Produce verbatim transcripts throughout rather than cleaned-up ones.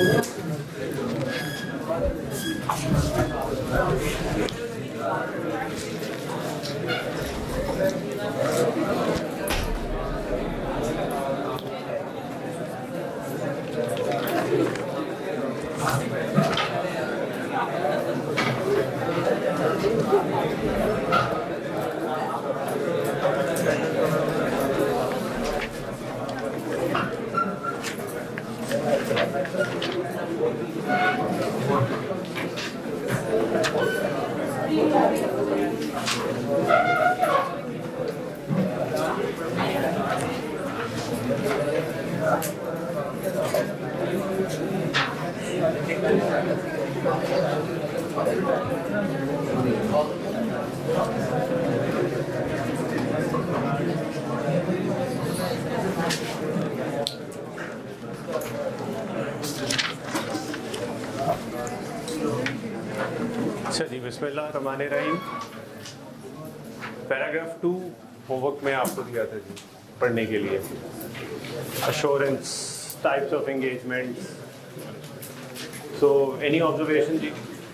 जी बिस्मिल्लाहिर्रहमानिर्रहीम। Paragraph to homework में आपको दिया था जी पढ़ने के लिए, assurance, types of engagement. So any observation जी?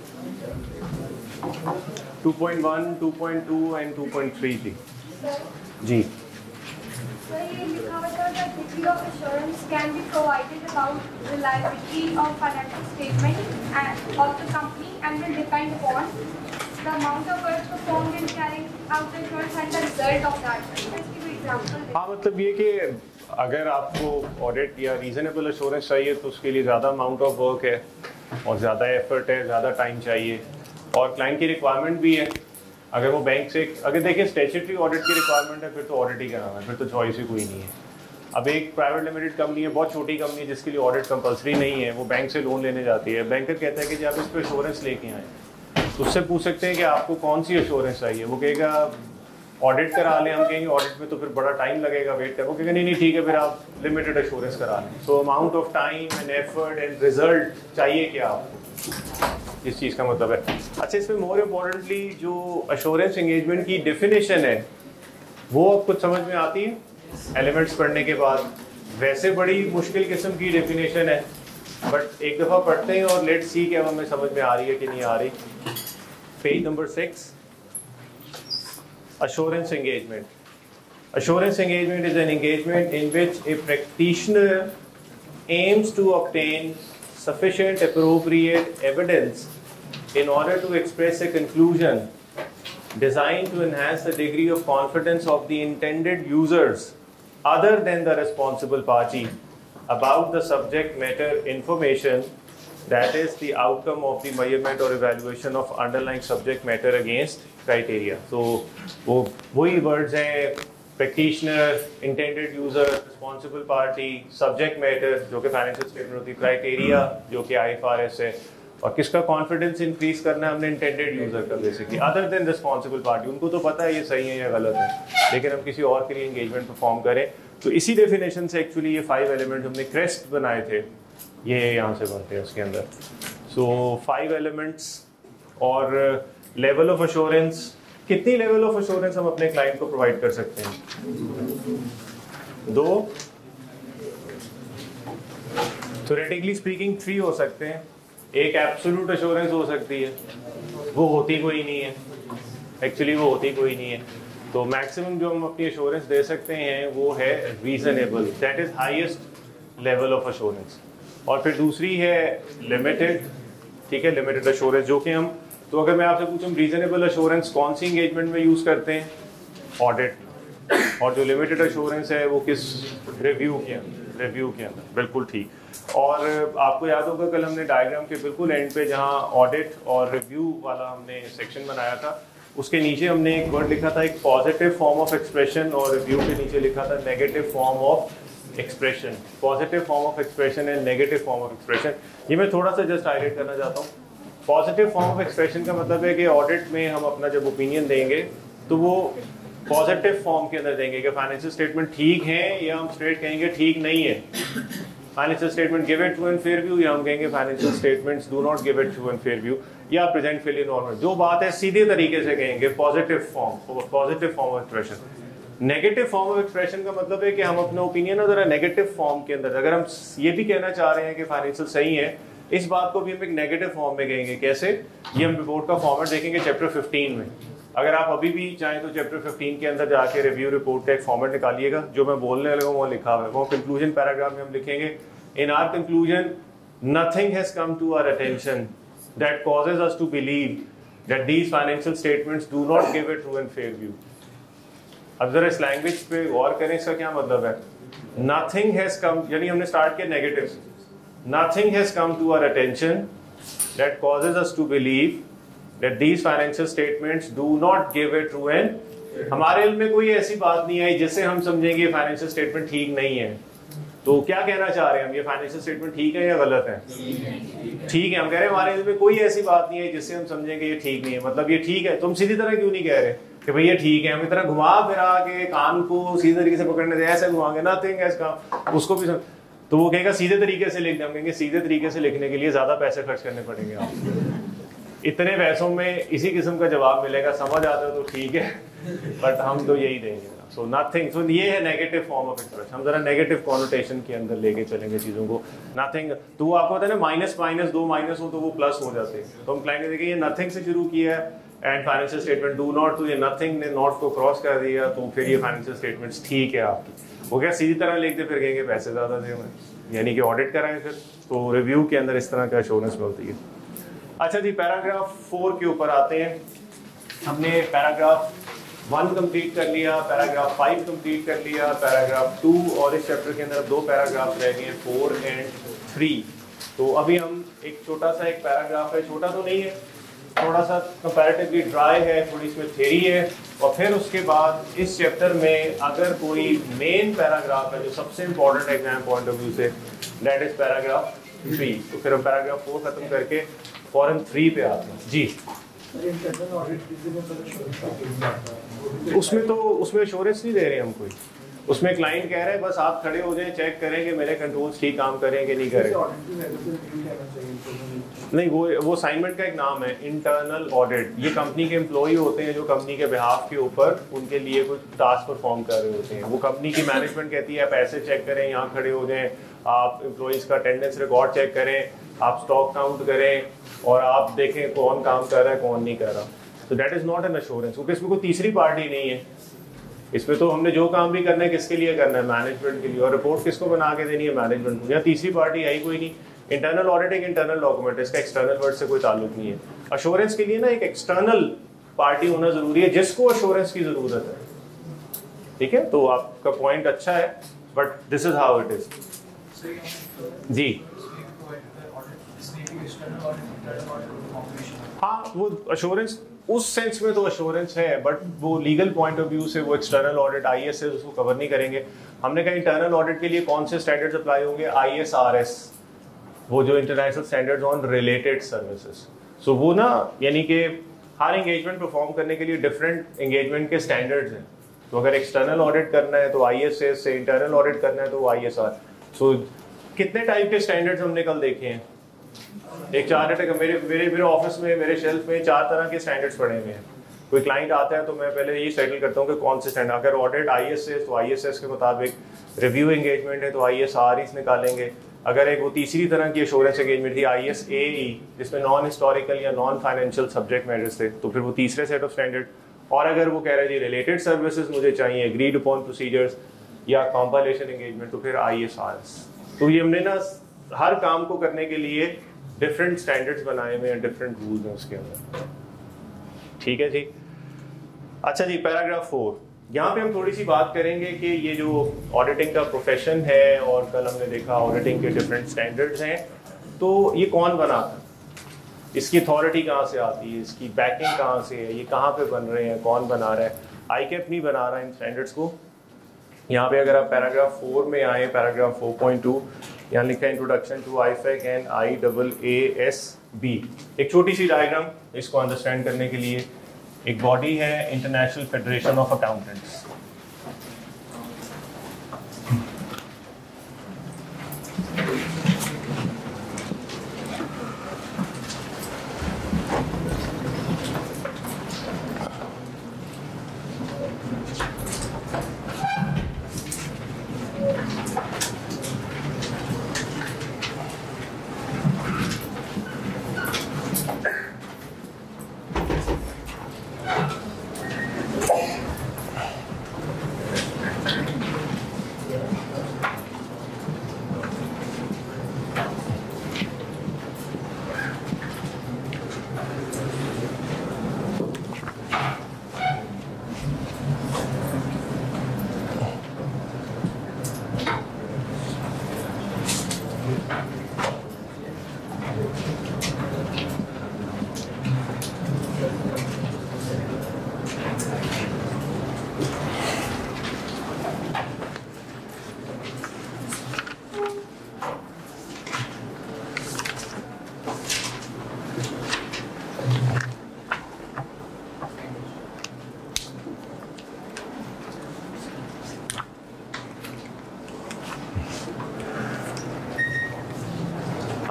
Two point one, two point two and two point three जी जी So ये लिखा हुआ था that degree of assurance can be provided about reliability of financial statement and of the company and will depend upon the amount of work performed in carrying out the assurance and the result of that. इसकी कोई example? हाँ, मतलब ये कि अगर आपको audit या reasonable assurance चाहिए तो उसके लिए ज़्यादा अमाउंट ऑफ वर्क है और ज़्यादा एफर्ट है, ज़्यादा टाइम चाहिए और क्लाइंट की रिक्वायरमेंट भी है। अगर वो बैंक से, अगर देखिए स्टैट्यूटरी ऑडिट की रिक्वायरमेंट है फिर तो ऑडिट ही कराना है, फिर तो चॉइस ही कोई नहीं है। अब एक प्राइवेट लिमिटेड कंपनी है, बहुत छोटी कंपनी है जिसके लिए ऑडिट कंपलसरी नहीं है, वो बैंक से लोन लेने जाती है। बैंकर कहता है कि जब आप इस पर एश्योरेंस लेके आए तो उससे पूछ सकते हैं कि आपको कौन सी एश्योरेंस चाहिए। वो कहेगा ऑडिट करा लें, हम कहेंगे ऑडिट में तो फिर बड़ा टाइम लगेगा, वेट कर। वो कहेगा नहीं नहीं ठीक है, फिर आप लिमिटेड एश्योरेंस करा लें। So amount of time and effort and result चाहिए क्या आपको, इस चीज़ का मतलब है। अच्छा, इसमें मोर इम्पोर्टेंटली जो एश्योरेंस एंगेजमेंट की डेफिनेशन है वो अब कुछ समझ में आती है एलिमेंट्स पढ़ने के बाद। वैसे बड़ी मुश्किल किस्म की डेफिनेशन है, बट एक दफ़ा पढ़ते हैं और लेट्स सी कि अब हमें समझ में आ रही है कि नहीं आ रही। Page number six, assurance engagement. Assurance engagement is an engagement in which a practitioner aims to obtain sufficient appropriate evidence in order to express a conclusion designed to enhance the degree of confidence of the intended users other than the responsible party about the subject matter information, that is the outcome of the measurement or evaluation of underlying subject matter against criteria. So वो वही words हैं, practitioner, intended user, responsible party, subject matter जो कि financial statement होती है, criteria जो कि I F R S है, और किसका confidence increase करना है हमने intended user का basically, other than responsible party। उनको तो पता है ये सही है या गलत है, लेकिन हम किसी और के लिए engagement perform करें। तो इसी definition से actually ये five element हमने crest बनाए थे, ये यहाँ से बनते हैं उसके अंदर। सो फाइव एलिमेंट्स और लेवल ऑफ एश्योरेंस। कितनी लेवल ऑफ एश्योरेंस हम अपने क्लाइंट को प्रोवाइड कर सकते हैं? दो, थ्योरेटिकली स्पीकिंग थ्री हो सकते हैं। एक एब्सोल्यूट एश्योरेंस हो सकती है, वो होती कोई नहीं है, एक्चुअली वो होती कोई नहीं है। तो मैक्सिमम जो हम अपनी एश्योरेंस दे सकते हैं वो है reasonable, that is highest level of assurance. और फिर दूसरी है लिमिटेड, ठीक है, लिमिटेड एश्योरेंस जो कि हम, तो अगर मैं आपसे पूछूं रीजनेबल एश्योरेंस कौन सी एंगेजमेंट में यूज़ करते हैं? ऑडिट। और जो लिमिटेड एश्योरेंस है वो किस? रिव्यू के अंदर, रिव्यू के अंदर, बिल्कुल ठीक। और आपको याद होगा कल हमने डायग्राम के बिल्कुल एंड पे जहाँ ऑडिट और रिव्यू वाला हमने सेक्शन बनाया था, उसके नीचे हमने एक वर्ड लिखा था, एक पॉजिटिव फॉर्म ऑफ एक्सप्रेशन, और रिव्यू के नीचे लिखा था negative form of expression. Positive form of expression and negative form of expression, ये मैं थोड़ा सा जस्ट हाईलाइट करना चाहता हूँ। पॉजिटिव फॉर्म ऑफ एक्सप्रेशन का मतलब है कि ऑडिट में हम अपना जब ओपिनियन देंगे तो वो पॉजिटिव फॉर्म के अंदर देंगे कि फाइनेंशियल स्टेटमेंट ठीक है, या हम स्ट्रेट कहेंगे ठीक नहीं है। Financial statement give it true and fair view, या हम कहेंगे financial statements do not give it true and fair view, या प्रेजेंट फेलियर नॉर्मल। जो बात है सीधे तरीके से कहेंगे positive form, positive form of expression. Negative form of expression का मतलब है कि हम अपना ओपिनियन अगर नेगेटिव फॉर्म के अंदर, अगर हम ये भी कहना चाह रहे हैं कि फाइनेंशियल सही है, इस बात को भी हम एक नेगेटिव फॉर्म में कहेंगे। कैसे? ये हम रिपोर्ट का फॉर्मेट देखेंगे चैप्टर फिफ्टीन में। अगर आप अभी भी चाहें तो चैप्टर फिफ्टीन के अंदर जाके रिव्यू रिपोर्ट का एक फॉर्मेट निकालिएगा, जो मैं बोलने वाला हूँ वो लिखा हुआ है। वो कंक्लूजन पैराग्राफ में हम लिखेंगे, in our conclusion nothing has come to our attention that causes us to believe that these financial statements do not give a true and fair view. अब जरा इस लैंग्वेज पे गौर करें, इसका क्या मतलब है? नथिंग हैज कम, यानी हमने स्टार्ट किया नेगेटिव से। Nothing has come to our attention that causes us to believe that these financial statements do not give a true and हमारे इल्म में कोई ऐसी बात नहीं आई जिससे हम समझेंगे ये फाइनेंशियल स्टेटमेंट ठीक नहीं है। तो क्या कहना चाह रहे हैं हम, ये फाइनेंशियल स्टेटमेंट ठीक है या गलत है? ठीक है। हम कह रहे हैं हमारे इल्म में कोई ऐसी बात नहीं है जिससे हम समझेंगे ये ठीक नहीं है, मतलब ये ठीक है। तुम सीधी तरह क्यों नहीं कह रहे कि भाई ये ठीक है? हम इतना घुमा फिरा के कान को सीधे तरीके से पकड़ने से ऐसे घुमाएंगे, नथिंग हैज कम, उसको भी तो वो कहेगा सीधे तरीके से लिखने। हम कहेंगे सीधे तरीके से लिखने के लिए ज्यादा पैसे खर्च करने पड़ेंगे आपको। इतने पैसों में इसी किस्म का जवाब मिलेगा, समझ आता है तो ठीक है, बट हम तो यही देंगे। सो नथिंग, सो ये है नेगेटिव फॉर्म ऑफ एक्सप्रेशन। हम जरा नेगेटिव कॉनोटेशन के अंदर लेके चलेंगे चीजों को। नथिंग, तो वो आपको पता है ना, माइनस माइनस दो माइनस हो तो वो प्लस हो जाते हैं। तो हम क्लाइंट देखिए ये नथिंग से शुरू किया है and financial statement do not, तो ये नथिंग ने नॉट को क्रॉस कर दिया, तो फिर ये फाइनेंशियल स्टेटमेंट्स ठीक है आपकी। वो क्या सीधी तरह लिखते फिर कहेंगे पैसे ज्यादा दे हमें, यानी कि ऑडिट कराएं फिर। तो रिव्यू के अंदर इस तरह का एश्योरेंस मिलती है। अच्छा जी, पैराग्राफ फोर के ऊपर आते हैं। हमने पैराग्राफ वन कंप्लीट कर लिया, पैराग्राफ फाइव कंप्लीट कर लिया, पैराग्राफ टू, और इस चैप्टर के अंदर दो पैराग्राफ रह गए, फोर एंड थ्री। तो अभी हम एक छोटा सा एक पैराग्राफ है, छोटा तो नहीं है, थोड़ा सा कंपैरेटिवली ड्राई है, थोड़ी इसमें थ्योरी है, और फिर उसके बाद इस चैप्टर में अगर कोई मेन पैराग्राफ है जो सबसे important exam point of view से, दैट इज पैराग्राफ थ्री। तो फिर हम पैराग्राफ फोर खत्म करके फॉरन थ्री पे आते हैं जी। उसमें तो उसमें एश्योरेंस नहीं दे रहे हम कोई, उसमें क्लाइंट कह रहे हैं बस आप खड़े हो जाएं, चेक करें कि मेरे कंट्रोल्स ठीक काम करें कि नहीं करें। नहीं, वो वो असाइनमेंट का एक नाम है इंटरनल ऑडिट। ये कंपनी के एम्प्लॉई होते हैं जो कंपनी के बिहाफ के ऊपर उनके लिए कुछ टास्क परफॉर्म कर रहे होते हैं। वो कंपनी की मैनेजमेंट कहती है आप ऐसे चेक करें, यहाँ खड़े हो जाएं, आप एम्प्लॉइज़ का अटेंडेंस रिकॉर्ड चेक करें, आप स्टॉक काउंट करें, और आप देखें कौन काम कर रहा है कौन नहीं कर रहा। तो that is not an assurance, क्योंकि इसमें कोई तीसरी पार्टी नहीं है। इसमें तो हमने जो काम भी करना है किसके लिए करना है? मैनेजमेंट के लिए। और रिपोर्ट किसको बना के देनी है? मैनेजमेंट को। यहाँ तीसरी पार्टी आई कोई नहीं। इंटरनल ऑडिट एक इंटरनल डॉक्यूमेंट है, इसका एक्सटर्नल वर्ड से कोई ताल्लुक नहीं है। अश्योरेंस के लिए ना एक एक्सटर्नल पार्टी होना जरूरी है जिसको अश्योरेंस की जरूरत है। ठीक है, तो आपका पॉइंट अच्छा है, but this is how it is जी। हाँ, वो अश्योरेंस उस सेंस में तो अश्योरेंस है, बट वो लीगल पॉइंट ऑफ व्यू से वो एक्सटर्नल ऑडिट आई एस उसको कवर नहीं करेंगे। हमने कहा इंटरनल ऑडिट के लिए कौन से स्टैंडर्ड्स अप्लाई होंगे? आई एस आर एस, वो जो international standards on related services. So वो ना, यानी कि हर एंगेजमेंट परफॉर्म करने के लिए डिफरेंट एंगेजमेंट के स्टैंडर्ड्स हैं। तो अगर एक्सटर्नल ऑडिट करना है तो आई एस एस से, इंटरनल ऑडिट करना है तो आई एस आर। सो कितने टाइप के स्टैंडर्ड्स हमने कल देखे हैं? एक चार्ट है, मेरे मेरे मेरे ऑफिस में, मेरे शेल्फ में चार तरह के स्टैंडर्ड्स पड़े हुए हैं। कोई क्लाइंट आता है तो मैं पहले यही सेटल करता हूँ कि कौन से स्टैंडर्ड। अगर ऑडिट आई एस एस तो आई एस एस के मुताबिक, रिव्यू एंगेजमेंट है तो आई एस आर इस निकालेंगे। अगर एक वो तीसरी तरह की एश्योरेंस एंगेजमेंट थी आई एस ए ई, जिसमें नॉन हिस्टोरिकल या नॉन फाइनेंशियल सब्जेक्ट मैटर्स थे, तो फिर वो तीसरे सेट ऑफ स्टैंडर्ड। और अगर वो कह रहे हैं जी रिलेटेड सर्विसेज मुझे चाहिए, एग्रीड अपॉन प्रोसीजर्स या कॉम्पाइलेशन एंगेजमेंट, तो फिर आई एस आर एस। तो ये हमने ना हर काम को करने के लिए डिफरेंट स्टैंडर्ड्स बनाए हुए हैं, डिफरेंट रूल्स हैं उसके अंदर। ठीक है जी। अच्छा जी, पैराग्राफ फोर, यहाँ पे हम थोड़ी सी बात करेंगे कि ये जो ऑडिटिंग का प्रोफेशन है, और कल हमने देखा ऑडिटिंग के डिफरेंट स्टैंडर्ड्स हैं, तो ये कौन बनाता है, इसकी अथॉरिटी कहाँ से आती है, इसकी बैकिंग कहाँ से है, ये कहाँ पे बन रहे हैं, कौन बना रहा है? आई कैप नहीं बना रहा है इन स्टैंडर्ड्स को। यहाँ पे अगर आप पैराग्राफ फोर में आए, पैराग्राफ फोर पॉइंट टू, यहाँ लिखा है introduction to IFAC and I double A S B. एक छोटी सी डायग्राम इसको अंडरस्टैंड करने के लिए। एक बॉडी है इंटरनेशनल फेडरेशन ऑफ अकाउंटेंट्स।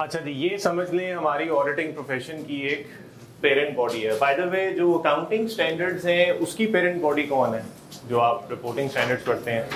अच्छा जी, ये समझ लें हमारी ऑडिटिंग प्रोफेशन की एक पेरेंट बॉडी है। बाय द वे, जो अकाउंटिंग स्टैंडर्ड्स हैं उसकी पेरेंट बॉडी कौन है? जो आप रिपोर्टिंग स्टैंडर्ड्स पढ़ते हैं,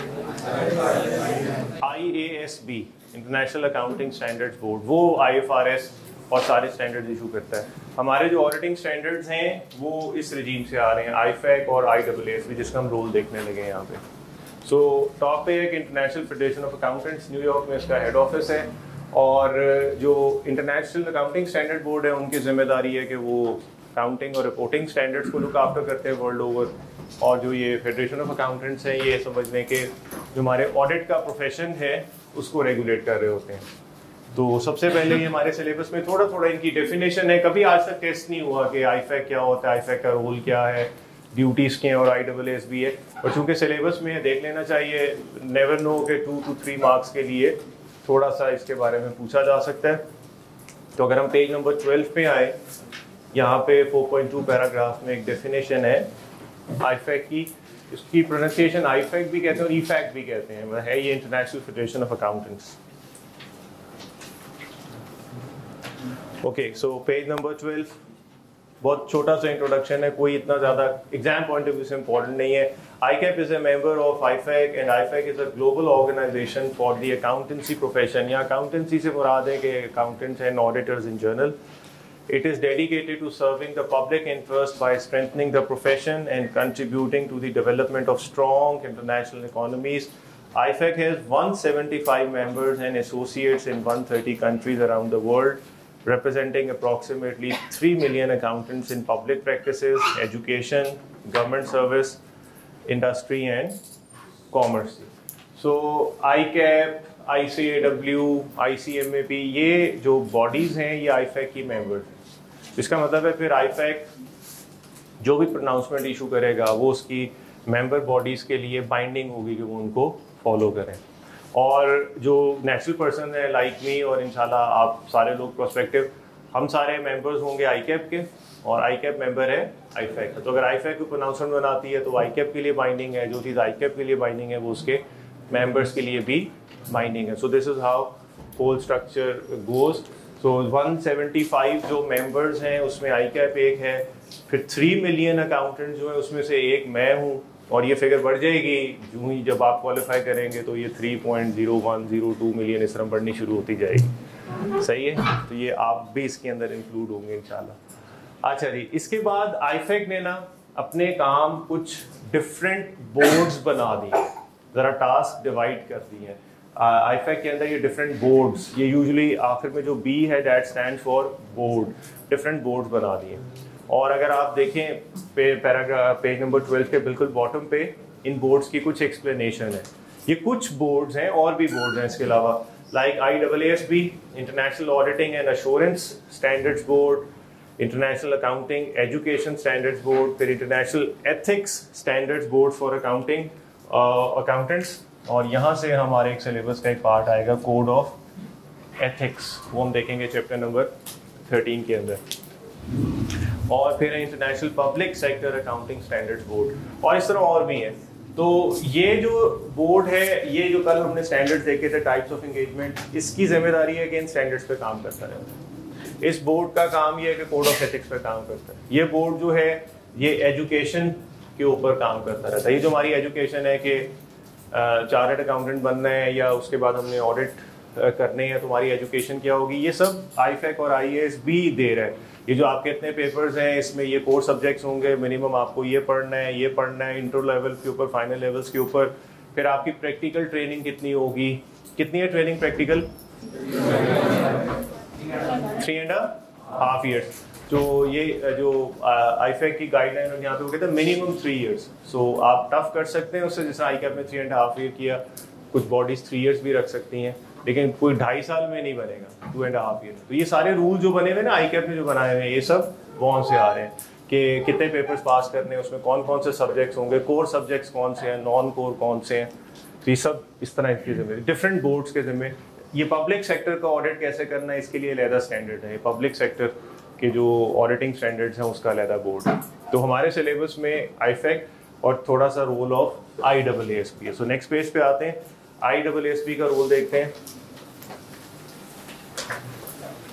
I A S B, international accounting standards board, वो आई एफ आर एस और सारे स्टैंडर्ड्स इशू करता है। हमारे जो ऑडिटिंग स्टैंडर्ड्स हैं वो इस रजीम से आ रहे हैं, आई फैक और आई डबल एस बी, जिसका हम रोल देखने लगे हैं यहाँ पे। सो टॉप पे एक international federation of accountants, New York में इसका हेड ऑफिस है, और जो इंटरनेशनल अकाउंटिंग स्टैंडर्ड बोर्ड है उनकी जिम्मेदारी है कि वो अकाउंटिंग और रिपोर्टिंग स्टैंडर्ड्स को लुक आफ्टर करते हैं वर्ल्ड ओवर। और जो ये फेडरेशन ऑफ अकाउंटेंट्स है, ये समझने के जो हमारे ऑडिट का प्रोफेशन है उसको रेगुलेट कर रहे होते हैं। तो सबसे पहले ये हमारे सिलेबस में थोड़ा थोड़ा इनकी डेफिनेशन है। कभी आज तक टेस्ट नहीं हुआ कि आई फैक क्या होता है, आई फैक का रोल क्या है, ड्यूटीज़ क्या हैं, और आई डबल एस बी है। और चूँकि सिलेबस में देख लेना चाहिए, नेवर नो के टू टू थ्री मार्क्स के लिए थोड़ा सा इसके बारे में पूछा जा सकता है। तो अगर हम पेज नंबर ट्वेल्व पे आए, यहाँ पे फोर पॉइंट टू पैराग्राफ में एक डेफिनेशन है आई फैक की। इसकी प्रोनाउंसिएशन आई फैक भी कहते हैं और ई फैक भी कहते हैं, है ये international federation of accountants. Okay, so page number twelve, बहुत छोटा सा इंट्रोडक्शन है, कोई इतना ज़्यादा एग्जाम पॉइंट ऑफ व्यू से इम्पोर्टेंट नहीं है। ICAP is a member of IFAC and IFAC is a global organisation for the accountancy profession. या अकाउंटेंसी से मुराद है कि accountants and auditors in general. It is dedicated to serving the public interest by strengthening the profession and contributing to the development of strong international economies. I fäc has one hundred seventy-five members and associates in one hundred thirty countries around the world, representing approximately three million accountants in public practices, education, government service, industry and commerce. So I cap, I C A W, I C M A P, ये जो bodies हैं ये I फैक की members हैं। इसका मतलब है फिर आई फैक जो भी प्रोनाउंसमेंट इशू करेगा वो उसकी मेंबर बॉडीज़ के लिए बाइंडिंग होगी कि वो उनको फॉलो करें। और जो नेशनल पर्सन है लाइक मी और इंशाल्लाह आप सारे लोग प्रोस्पेक्टिव, हम सारे मेंबर्स होंगे आई कैप के, और आई कैप मेंबर है आई फैक। तो अगर आई फैक की प्रोनाउंसमेंट बनाती है तो आई कैप के लिए बाइंडिंग है, जो चीज़ आई कैप के लिए बाइंडिंग है वो उसके मेंबर्स के लिए भी बाइंडिंग है। So this is how whole structure goes. So one hundred seventy five जो मेंबर्स हैं उसमें आई कैप एक है, फिर थ्री मिलियन अकाउंटेंट जो है उसमें से एक मैं हूँ, और ये फिगर बढ़ जाएगी जो ही जब आप क्वालिफाई करेंगे तो ये three point zero one zero two million इस तरह बढ़नी शुरू होती जाएगी। सही है, तो ये आप भी इसके अंदर इंक्लूड होंगे इंशाल्लाह। अच्छा जी, इसके बाद आई फैक ने ना अपने काम कुछ डिफरेंट बोर्ड्स बना दिए, ज़रा टास्क डिवाइड कर दिए हैं आई फैक के अंदर। ये डिफरेंट बोर्ड्स, ये यूजुअली आखिर में जो बी है that stand for board, different boards बना दिए। और अगर आप देखें पे, पैराग्राफ पेज नंबर ट्वेल्व के बिल्कुल बॉटम पे इन बोर्ड्स की कुछ एक्सप्लेनेशन है। ये कुछ बोर्ड्स हैं, और भी बोर्ड्स हैं इसके अलावा, like I double S B, international auditing and assurance standards board, international accounting education standards board, फिर international ethics standards board for accounting accountants. और यहाँ से हमारे एक सिलेबस का एक पार्ट आएगा कोड ऑफ एथिक्स, वो हम देखेंगे चैप्टर नंबर थर्टीन के अंदर। और फिर international public sector accounting standards board, और इस तरह और भी हैं। तो ये जो बोर्ड है, ये जो कल हमने स्टैंडर्ड्स देखे थे टाइप्स ऑफ एंगेजमेंट, इसकी जिम्मेदारी है कि इन स्टैंडर्ड्स पे काम करता रहता है। इस बोर्ड का काम ये है कि कोड ऑफ एथिक्स पे काम करता है। ये बोर्ड जो है ये एजुकेशन के ऊपर काम करता रहता है। ये जो हमारी एजुकेशन है कि चार्टर्ड अकाउंटेंट बनना है या उसके बाद हमने ऑडिट करने हैं, तुम्हारी एजुकेशन क्या होगी, ये सब आई फैक और आई ए एस भी दे रहा है। ये जो आपके इतने पेपर्स हैं इसमें ये कोर सब्जेक्ट्स होंगे, मिनिमम आपको ये पढ़ना है, ये पढ़ना है इंटर लेवल के ऊपर, फाइनल लेवल्स के ऊपर। फिर आपकी प्रैक्टिकल ट्रेनिंग कितनी होगी, कितनी है training practical? Three and half years. जो ये जो आई फैक की गाइडलाइन यहाँ पे वो कहते हैं मिनिमम थ्री इयर्स। सो आप टफ कर सकते हैं उससे, जैसे आई कैप में थ्री एंड हाफ ईयर किया, कुछ बॉडीज थ्री इयर्स भी रख सकती हैं, लेकिन कोई ढाई साल में नहीं बनेगा, टू एंड हाफ ईयर। तो ये सारे रूल जो बने हुए ना आई कैप ने जो बनाए हुए हैं, ये सब वहाँ से आ रहे हैं कि कितने पेपर्स पास करने हैं, उसमें कौन कौन से सब्जेक्ट्स होंगे, कोर सब्जेक्ट्स कौन से हैं, नॉन कोर कौन से हैं। तो ये सब इस तरह इसके जिम्मे डिफरेंट बोर्ड्स के जिम्मे। ये पब्लिक सेक्टर का ऑडिट कैसे करना है इसके लिए अलहदा स्टैंडर्ड है। पब्लिक सेक्टर के जो ऑडिटिंग स्टैंडर्ड्स हैं उसका अलहदा बोर्ड है। तो हमारे सिलेबस में आई फैक और थोड़ा सा role of I double S P है। सो नेक्स्ट पेज पे आते हैं, आई डबल एस पी का रोल देखते हैं।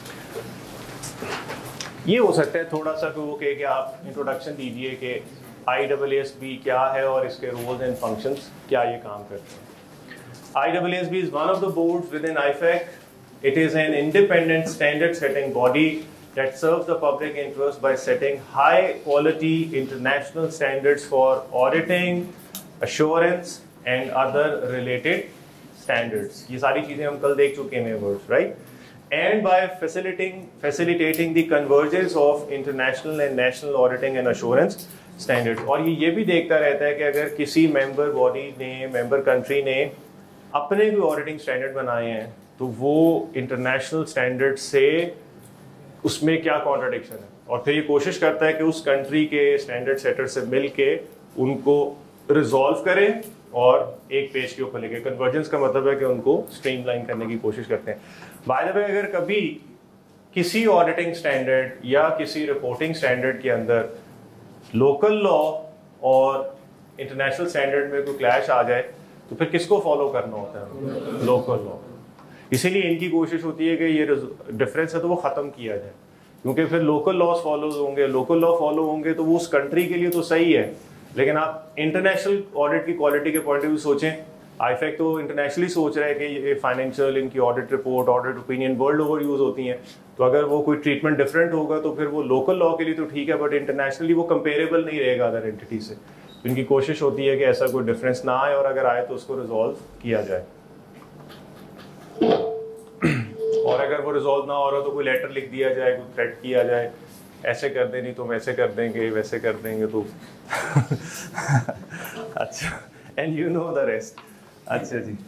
ये हो सकता है थोड़ा सा कि वो कहे कि आप इंट्रोडक्शन दीजिए कि आई डबल एस बी क्या है और इसके रोल्स एंड फंक्शंस क्या ये काम करते हैं। I double S B is one of the boards within IFAC. It is an independent standard setting body that serves the public interest by setting high quality international standards for auditing, assurance and other related standards. ये सारी चीजें हम कल देख चुके हैं words, right? And by facilitating facilitating the convergence of international and national auditing and assurance standards. और ये ये भी देखता रहता है कि अगर किसी member body ने member country ने अपने कोई auditing standard बनाए हैं तो वो इंटरनेशनल स्टैंडर्ड से उसमें क्या कॉन्ट्राडिक्शन है, और फिर ये कोशिश करता है कि उस कंट्री के स्टैंडर्ड सेटर से मिल के उनको रिजॉल्व करें और एक पेज के ऊपर लेके. कन्वर्जेंस का मतलब है कि उनको स्ट्रीमलाइन करने की कोशिश करते हैं. बाय द वे, अगर कभी किसी ऑडिटिंग स्टैंडर्ड या किसी रिपोर्टिंग स्टैंडर्ड के अंदर लोकल लॉ और इंटरनेशनल स्टैंडर्ड में कोई क्लैश आ जाए तो फिर किसको फॉलो करना होता है? Local law. इसीलिए इनकी कोशिश होती है कि ये डिफरेंस है तो वो ख़त्म किया जाए, क्योंकि फिर लोकल लॉज फॉलो होंगे, लोकल लॉ फॉलो होंगे तो वो उस कंट्री के लिए तो सही है, लेकिन आप इंटरनेशनल ऑडिट की क्वालिटी के पॉइंट ऑफ व्यू सोचें. आईफैक तो इंटरनेशनली सोच रहा है कि ये फाइनेंशियल, इनकी audit report, audit opinion world over use होती हैं, तो अगर वो कोई ट्रीटमेंट डिफरेंट होगा तो फिर वो लोकल लॉ के लिए तो ठीक है, बट इंटरनेशनली वो कंपेरेबल नहीं रहेगा अदर एंटिटी से. तो इनकी कोशिश होती है कि ऐसा कोई डिफरेंस ना आए, और अगर आए तो उसको रिजॉल्व किया जाए. और अगर वो रिजॉल्व ना हो रहा तो कोई लेटर लिख दिया जाए, कोई थ्रेट किया जाए, ऐसे कर दे नहीं तो वैसे कर देंगे, वैसे कर देंगे तो अच्छा, and you know the rest. अच्छा जी.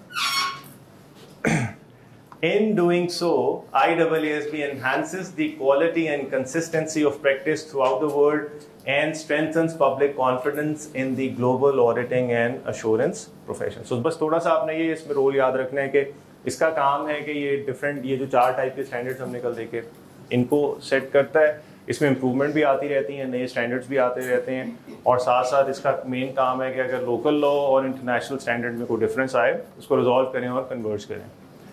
In doing so, I A A S B enhances the quality and consistency of practice throughout the world and strengthens public confidence in the global auditing and assurance profession. So बस थोड़ा सा आपने ये इसमें role याद रखना है कि इसका काम है कि ये डिफरेंट, ये जो चार टाइप के स्टैंडर्ड्स हमने कल देखे, इनको सेट करता है. इसमें इम्प्रूवमेंट भी आती रहती हैं, नए स्टैंडर्ड्स भी आते रहते हैं, और साथ साथ इसका मेन काम है कि अगर लोकल लॉ और इंटरनेशनल स्टैंडर्ड में कोई डिफरेंस आए उसको रिजॉल्व करें और कन्वर्ज करें.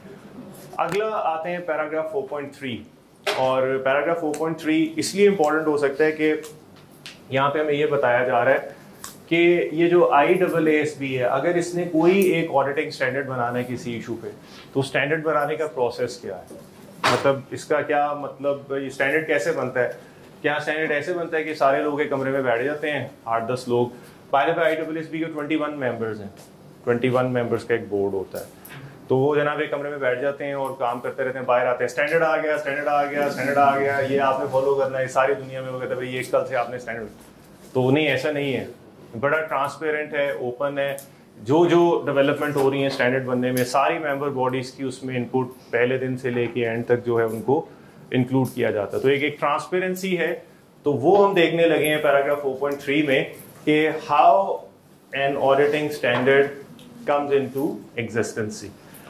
अगला आते हैं पैराग्राफ फोर पॉइंट थ्री. और पैराग्राफ फोर पॉइंट थ्री इसलिए इम्पॉर्टेंट हो सकता है कि यहाँ पे हमें ये बताया जा रहा है कि ये जो I double A S B है, अगर इसने कोई एक ऑडिटिंग स्टैंडर्ड बनाना है किसी इशू पे, तो स्टैंडर्ड बनाने का प्रोसेस क्या है, मतलब इसका क्या मतलब, ये स्टैंडर्ड कैसे बनता है. क्या स्टैंडर्ड ऐसे बनता है कि सारे लोग एक कमरे में बैठ जाते हैं, आठ दस लोग. पहले पे आई डबल एस बी के ट्वेंटी वन मेंबर्स हैं, ट्वेंटी वन मेंबर्स का एक बोर्ड होता है, तो वो जनाब एक कमरे में बैठ जाते हैं और काम करते रहते हैं. बाहर आते हैं, स्टैंडर्ड आ गया, स्टैंडर्ड आ गया, स्टैंडर्ड आ गया, ये आपने फॉलो करना है. सारी दुनिया में वो कहते हैं भाई ये कल से आपने स्टैंडर्ड, तो नहीं, ऐसा नहीं है. बड़ा ट्रांसपेरेंट है, ओपन है. जो जो डेवलपमेंट हो रही है स्टैंडर्ड बनने में, सारी मेंबर बॉडीज की उसमें इनपुट पहले दिन से लेके एंड तक जो है उनको इंक्लूड किया जाता है. तो एक एक ट्रांसपेरेंसी है. तो वो हम देखने लगे हैं पैराग्राफ फोर पॉइंट थ्री में कि how an auditing standard comes into existence.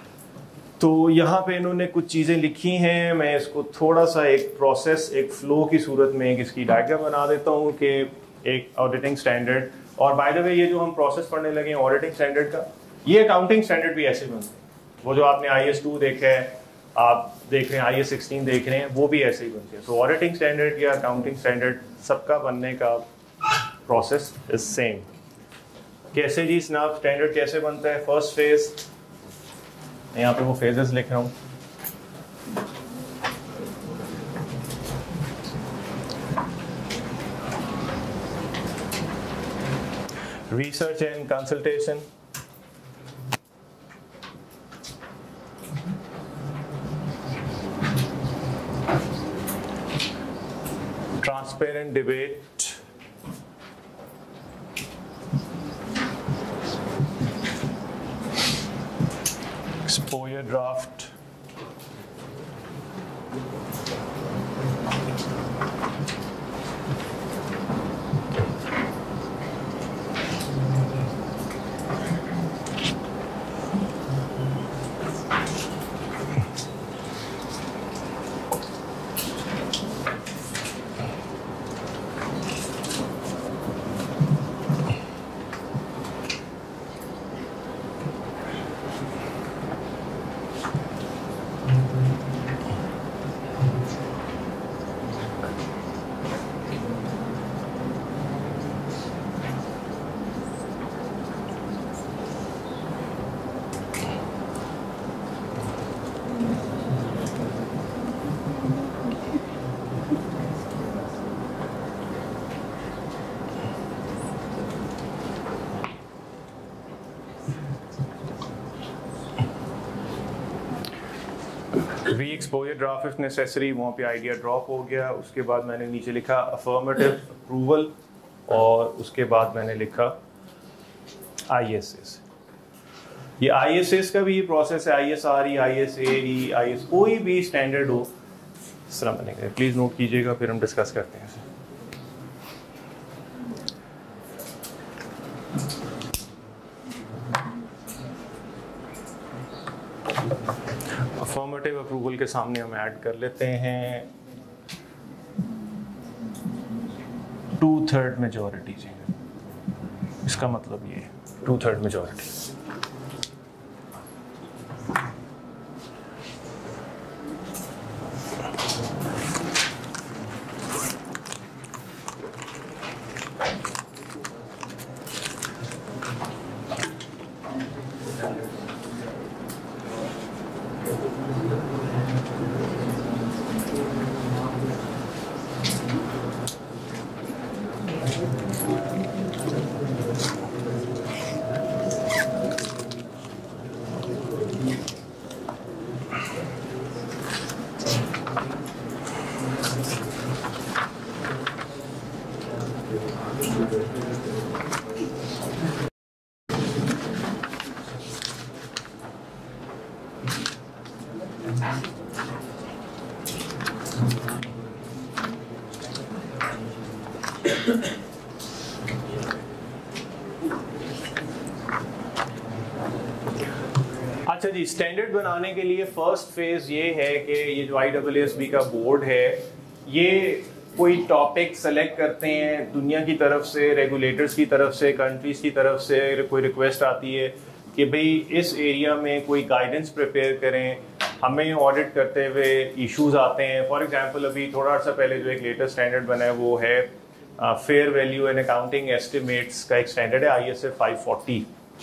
तो यहाँ पे इन्होंने कुछ चीज़ें लिखी हैं, मैं इसको थोड़ा सा एक प्रोसेस, एक फ्लो की सूरत में एक इसकी डायग्राम बना देता हूँ कि एक ऑडिटिंग स्टैंडर्ड. और बाय द वे, ये जो हम प्रोसेस पढ़ने लगे हैं ऑडिटिंग स्टैंडर्ड का, ये अकाउंटिंग स्टैंडर्ड भी ऐसे बनते हैं. वो जो आपने आई एस टू देखा है, आप देख रहे हैं आई एस सिक्सटीन देख रहे हैं, वो भी ऐसे ही बनते हैं. सो ऑडिटिंग स्टैंडर्ड या अकाउंटिंग स्टैंडर्ड सबका बनने का प्रोसेस इज सेम. कैसे जी स्नैप स्टैंडर्ड कैसे बनता है? फर्स्ट फेज, यहाँ पे वो फेजेस लिख रहा हूँ. Research and consultation, transparent debate, exposure draft, re exposure draft if necessary, वहाँ पे आइडिया ड्रॉप हो गया। उसके बाद मैंने नीचे लिखा अफर्मेटिव अप्रूवल और उसके बाद मैंने लिखा आई एस एस। ये आई एस एस का भी ये प्रोसेस है, I S R E, I S A E, I S, कोई भी स्टैंडर्ड हो इस तरह बनेगा। प्लीज़ नोट कीजिएगा, फिर हम डिस्कस करते हैं इसे। अफर्मेटिव अप्रूवल के सामने हम ऐड कर लेते हैं टू थर्ड मेजॉरिटी जी। इसका मतलब ये है टू थर्ड मेजॉरिटी। अच्छा जी, स्टैंडर्ड बनाने के लिए फर्स्ट फेज ये है कि ये जो आई डब्ल्यू एस बी का बोर्ड है, ये कोई टॉपिक सेलेक्ट करते हैं दुनिया की तरफ से, रेगुलेटर्स की तरफ से, कंट्रीज की तरफ से कोई रिक्वेस्ट आती है कि भाई इस एरिया में कोई गाइडेंस प्रिपेयर करें, हमें ऑडिट करते हुए इश्यूज आते हैं। फॉर एग्जांपल अभी थोड़ा सा पहले जो एक लेटेस्ट स्टैंडर्ड बना है वो है fair value and accounting estimates का एक स्टैंडर्ड है I S A five forty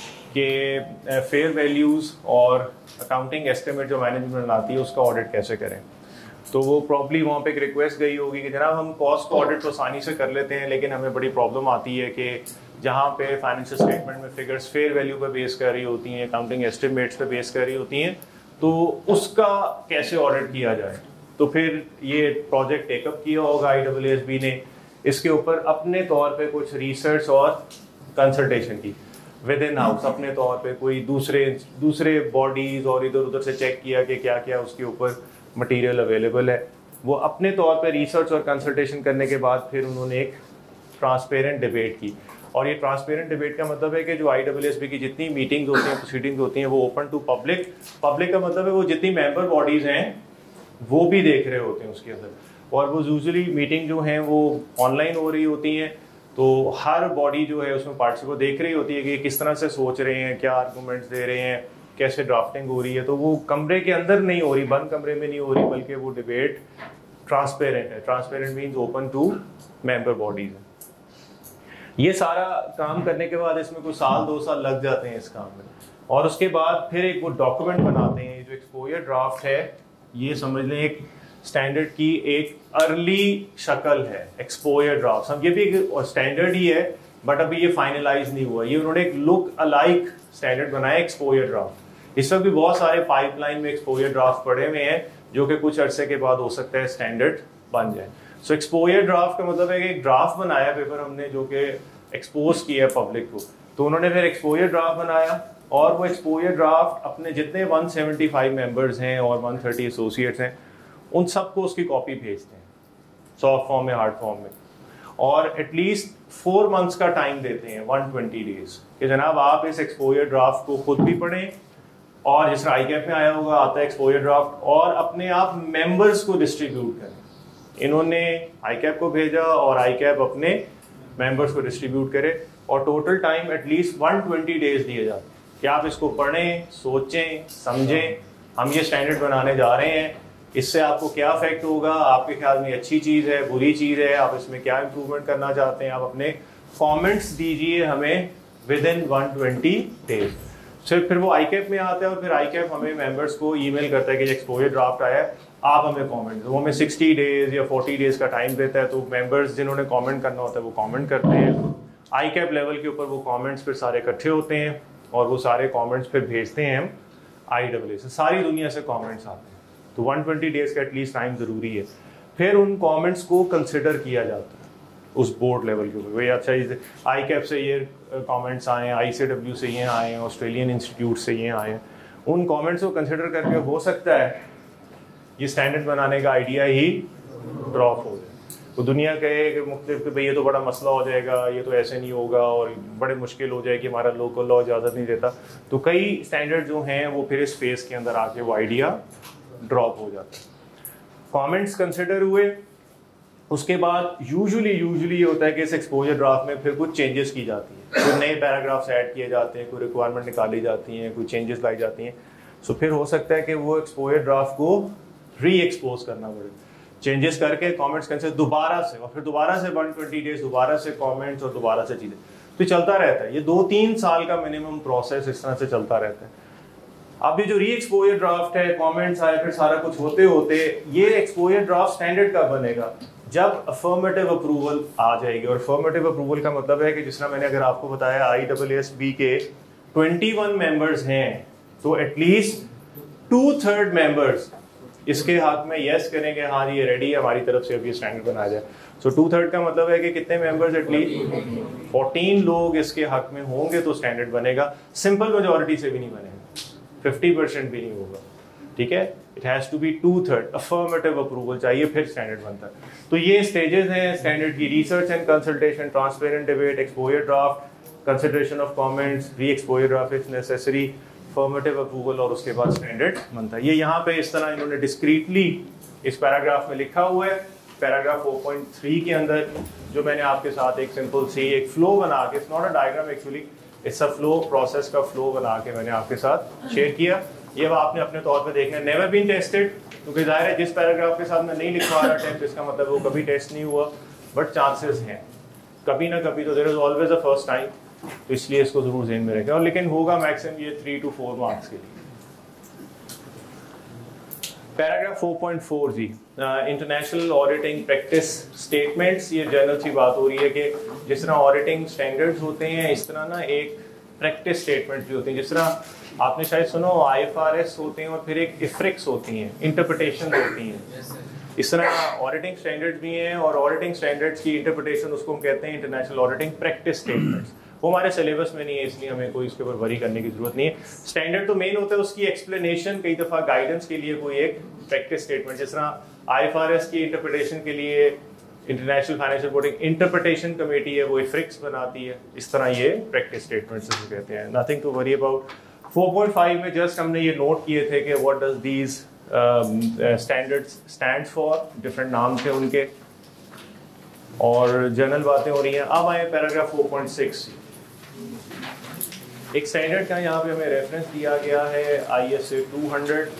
के फेयर वैल्यूज और अकाउंटिंग एस्टिमेट जो मैनेजमेंट बनाती है उसका ऑडिट कैसे करें। तो वो प्रॉब्ली वहाँ पे एक रिक्वेस्ट गई होगी कि जनाब हम कॉस्ट को ऑडिट तो आसानी से कर लेते हैं, लेकिन हमें बड़ी प्रॉब्लम आती है कि जहाँ पे फाइनेंशियल स्टेटमेंट में फिगर्स फेयर वैल्यू पे बेस कर रही होती हैं, अकाउंटिंग एस्टिमेट्स पे बेस कर रही होती हैं, तो उसका कैसे ऑडिट किया जाए। तो फिर ये प्रोजेक्ट टेकअप किया होगा आई डब्ल्यू एस बी ने, इसके ऊपर अपने तौर पे कुछ रिसर्च और कंसल्टेशन की विद इन हाउस, अपने तौर पे कोई दूसरे दूसरे बॉडीज और इधर उधर से चेक किया कि क्या क्या उसके ऊपर मटेरियल अवेलेबल है। वो अपने तौर पे रिसर्च और कंसल्टेशन करने के बाद फिर उन्होंने एक ट्रांसपेरेंट डिबेट की। और ये ट्रांसपेरेंट डिबेट का मतलब है कि जो आई डब्ल्यू एस बी की जितनी मीटिंग्स होती हैं, प्रोसीडिंग्स होती हैं, वो ओपन टू पब्लिक। पब्लिक का मतलब है वो जितनी मेंबर बॉडीज हैं वो भी देख रहे होते हैं उसके अंदर। और वो यूजुअली मीटिंग जो हैं वो ऑनलाइन हो रही होती हैं, तो हर बॉडी जो है उसमें पार्टिसिपेट देख रही होती है कि किस तरह से सोच रहे हैं, क्या आर्गूमेंट्स दे रहे हैं, कैसे ड्राफ्टिंग हो रही है। तो वो कमरे के अंदर नहीं हो रही, बंद कमरे में नहीं हो रही, बल्कि वो डिबेट ट्रांसपेरेंट है। Transparent means open to member bodies है। ये सारा काम करने के बाद इसमें कुछ साल दो साल लग जाते हैं इस काम में, और उसके बाद फिर एक वो डॉक्यूमेंट बनाते हैं। जो एक्सपोजर ड्राफ्ट है ये समझ लें एक स्टैंडर्ड की एक अर्ली शक्ल है एक्सपोजर ड्राफ्ट। हम ये भी एक स्टैंडर्ड ही है बट अभी ये फाइनलाइज नहीं हुआ। ये उन्होंने एक लुक अलाइक स्टैंडर्ड बनाया एक्सपोजर ड्राफ्ट। इस वक्त भी बहुत सारे पाइपलाइन में एक्सपोजर ड्राफ्ट पड़े हुए हैं जो कि कुछ अरसे के बाद हो सकता है स्टैंडर्ड बन जाए। सो एक्सपोजर ड्राफ्ट का मतलब है कि एक ड्राफ्ट बनाया पेपर हमने जो कि एक्सपोज किया है पब्लिक को। तो उन्होंने फिर एक्सपोजर ड्राफ्ट बनाया और वो एक्सपोजर ड्राफ्ट अपने जितने एक सौ पचहत्तर मेंबर्स हैं और एक सौ तीस एसोसिएट्स हैं उन सबको उसकी कॉपी भेजते हैं, सॉफ्ट फॉर्म में, हार्ड फॉर्म में, और एटलीस्ट फोर मंथ्स का टाइम देते हैं, वन ट्वेंटी डेज, कि जनाब आप इस एक्सपोजर ड्राफ्ट को खुद भी पढ़ें और जिस आई कैप में आया होगा आता है एक्सपोजर ड्राफ्ट, और अपने आप मेंबर्स को डिस्ट्रीब्यूट करें। इन्होंने आई कैप को भेजा और आई कैप अपने मेंबर्स को डिस्ट्रीब्यूट करे, और total time at least one twenty days दिए जाते हैं कि आप इसको पढ़ें, सोचें, समझें, हम ये स्टैंडर्ड बनाने जा रहे हैं, इससे आपको क्या इफेक्ट होगा, आपके ख्याल में अच्छी चीज़ है, बुरी चीज़ है, आप इसमें क्या इंप्रूवमेंट करना चाहते हैं, आप अपने कमेंट्स दीजिए हमें within one twenty days. सिर्फ फिर वो आई कैप में आता है और फिर आई कैप हमें मेंबर्स को ईमेल करता है कि एक्सपोजर ड्राफ्ट आया है, आप हमें कमेंट, वो हमें सिक्सटी डेज या फोर्टी डेज का टाइम देता है। तो मेंबर्स जिन्होंने कमेंट करना होता है वो कमेंट करते हैं, आई कैप लेवल के ऊपर वो कमेंट्स फिर सारे इकट्ठे होते हैं और वो सारे कमेंट्स फिर भेजते हैं हम आई डब्ल्यू से। सारी दुनिया से कमेंट्स आते हैं। तो वन ट्वेंटी डेज का एटलीस्ट टाइम ज़रूरी है। फिर उन कमेंट्स को कंसिडर किया जाता है उस बोर्ड लेवल के ऊपर। भाई अच्छा आई कैप से ये कमेंट्स आए हैं, आई सी डब्ल्यू से ये आए हैं, ऑस्ट्रेलियन इंस्टीट्यूट से ये आए हैं, उन कमेंट्स को कंसिडर करके हो सकता है ये स्टैंडर्ड बनाने का आइडिया ही ड्रॉप हो जाए। तो दुनिया कहे कि मुख्तलिफ कि भाई ये तो बड़ा मसला हो जाएगा, ये तो ऐसे नहीं होगा और बड़े मुश्किल हो जाए कि हमारा लोकल लॉ इजाज़त नहीं देता, तो कई स्टैंडर्ड जो हैं वो फिर इस फेस के अंदर आके वो आइडिया ड्रॉप हो जाता है। कमेंट्स कंसिडर हुए, उसके बाद यूजुअली यूजुअली ये होता है कि इस एक्सपोजर ड्राफ्ट में फिर कुछ चेंजेस की जाती हैं, कुछ नए पैराग्राफ्स ऐड किए जाते हैं, कोई रिक्वायरमेंट निकाली जाती हैं, कोई चेंजेस लाई जाती हैं। सो फिर हो सकता है कि वो एक्सपोजर ड्राफ्ट को री एक्सपोज करना पड़े, चेंजेस करके कमेंट्स कंसिडर दोबारा से, और फिर दोबारा से वन ट्वेंटी डेज दोबारा से कमेंट्स और दोबारा से चीज़ें, तो चलता रहता है। ये दो तीन साल का मिनिमम प्रोसेस इस तरह से चलता रहता है। अब ये जो री एक्सपोजर ड्राफ्ट है, कमेंट्स आए, फिर सारा कुछ होते होते ये एक्सपोजर ड्राफ्ट स्टैंडर्ड का बनेगा जब अफर्मेटिव अप्रूवल आ जाएगी। और अफर्मेटिव अप्रूवल का मतलब है कि जिस तरह मैंने अगर आपको बताया आई डबल एस बी के इक्कीस मेंबर्स हैं, तो एटलीस्ट टू थर्ड मेंबर्स इसके हक में यस करेंगे, हाँ ये रेडी है, हमारी तरफ से अब ये स्टैंडर्ड बनाया जाए। सो टू थर्ड का मतलब है कि कितने मेंबर्स, एटलीस्ट फोर्टीन लोग इसके हक में होंगे तो स्टैंडर्ड बनेगा। सिंपल मेजोरिटी से भी नहीं बनेगा, फिफ्टी परसेंट भी नहीं होगा, ठीक है। It has to be two third affirmative approval चाहिए, फिर स्टैंडर्ड बनता है। तो ये स्टेजेस हैं स्टैंडर्ड की: research and consultation, transparent debate, exposure draft, consideration of comments, re exposure draft if necessary, affirmative approval, और उसके बाद स्टैंडर्ड बनता है। ये यहाँ पे इस तरह इन्होंने डिस्क्रीटली इस पैराग्राफ में लिखा हुआ है। पैराग्राफ फोर पॉइंट थ्री के अंदर जो मैंने आपके साथ एक सिंपल सी एक फ्लो बना के, it's not a diagram actually, it's a flow, process का फ्लो बना के मैंने आपके साथ शेयर किया। ये आपने अपने तौर पे देखना है। नेवर बीन टेस्टेड, क्योंकि जाहिर है जिस पैराग्राफ के साथ मैं नहीं लिखवा रहा टेस्ट, इसका मतलब वो कभी टेस्ट नहीं हुआ, बट चांसेस हैं कभी ना कभी, तो there is always a first time, तो इसलिए इसको जरूर ध्यान में रखें। और लेकिन होगा मैक्सिमम ये थ्री टू फोर मार्क्स के लिए। पैराग्राफ फोर पॉइंट फोर जी, इंटरनेशनल ऑडिटिंग प्रैक्टिस स्टेटमेंट्स। ये जनरल सी बात हो रही है कि जिस तरह ऑडिटिंग स्टैंडर्ड्स होते हैं, इस तरह ना एक प्रैक्टिस स्टेटमेंट भी होती हैं। जिस तरह आपने शायद सुनो आई एफ आर एस होते हैं और फिर एक इफ्रिक्स होती हैं, इंटरप्रिटेशन होती हैं। इस तरह ऑडिटिंग स्टैंडर्ड्स भी हैं, और ऑडिटिंग स्टैंडर्ड्स की इंटरप्रिटेशन उसको हम कहते हैं इंटरनेशनल ऑडिटिंग प्रैक्टिस स्टेटमेंट्स। वो हमारे सिलेबस में नहीं है, इसलिए हमें कोई इसके ऊपर वरी करने की जरूरत नहीं है। स्टैंडर्ड तो मेन होता है उसकी एक्सप्लेनेशन, कई दफा गाइडेंस के लिए कोई एक प्रैक्टिस स्टेटमेंट, जिस तरह आई एफ आर एस की इंटरप्रिटेशन के लिए international financial reporting interpretation committee है, वो इफ्रिक्स बनाती है। इस तरह ये प्रैक्टिस स्टेटमेंट्स कहते हैं, nothing to worry about. Four point five में जस्ट हमने ये नोट किए थे कि what does these standards stands for, different नाम थे उनके, और जनरल बातें हो रही हैं। अब आए पैराग्राफ फोर पॉइंट सिक्स। एक स्टैंडर्ड का यहाँ पे हमें रेफरेंस दिया गया है, I S A two hundred.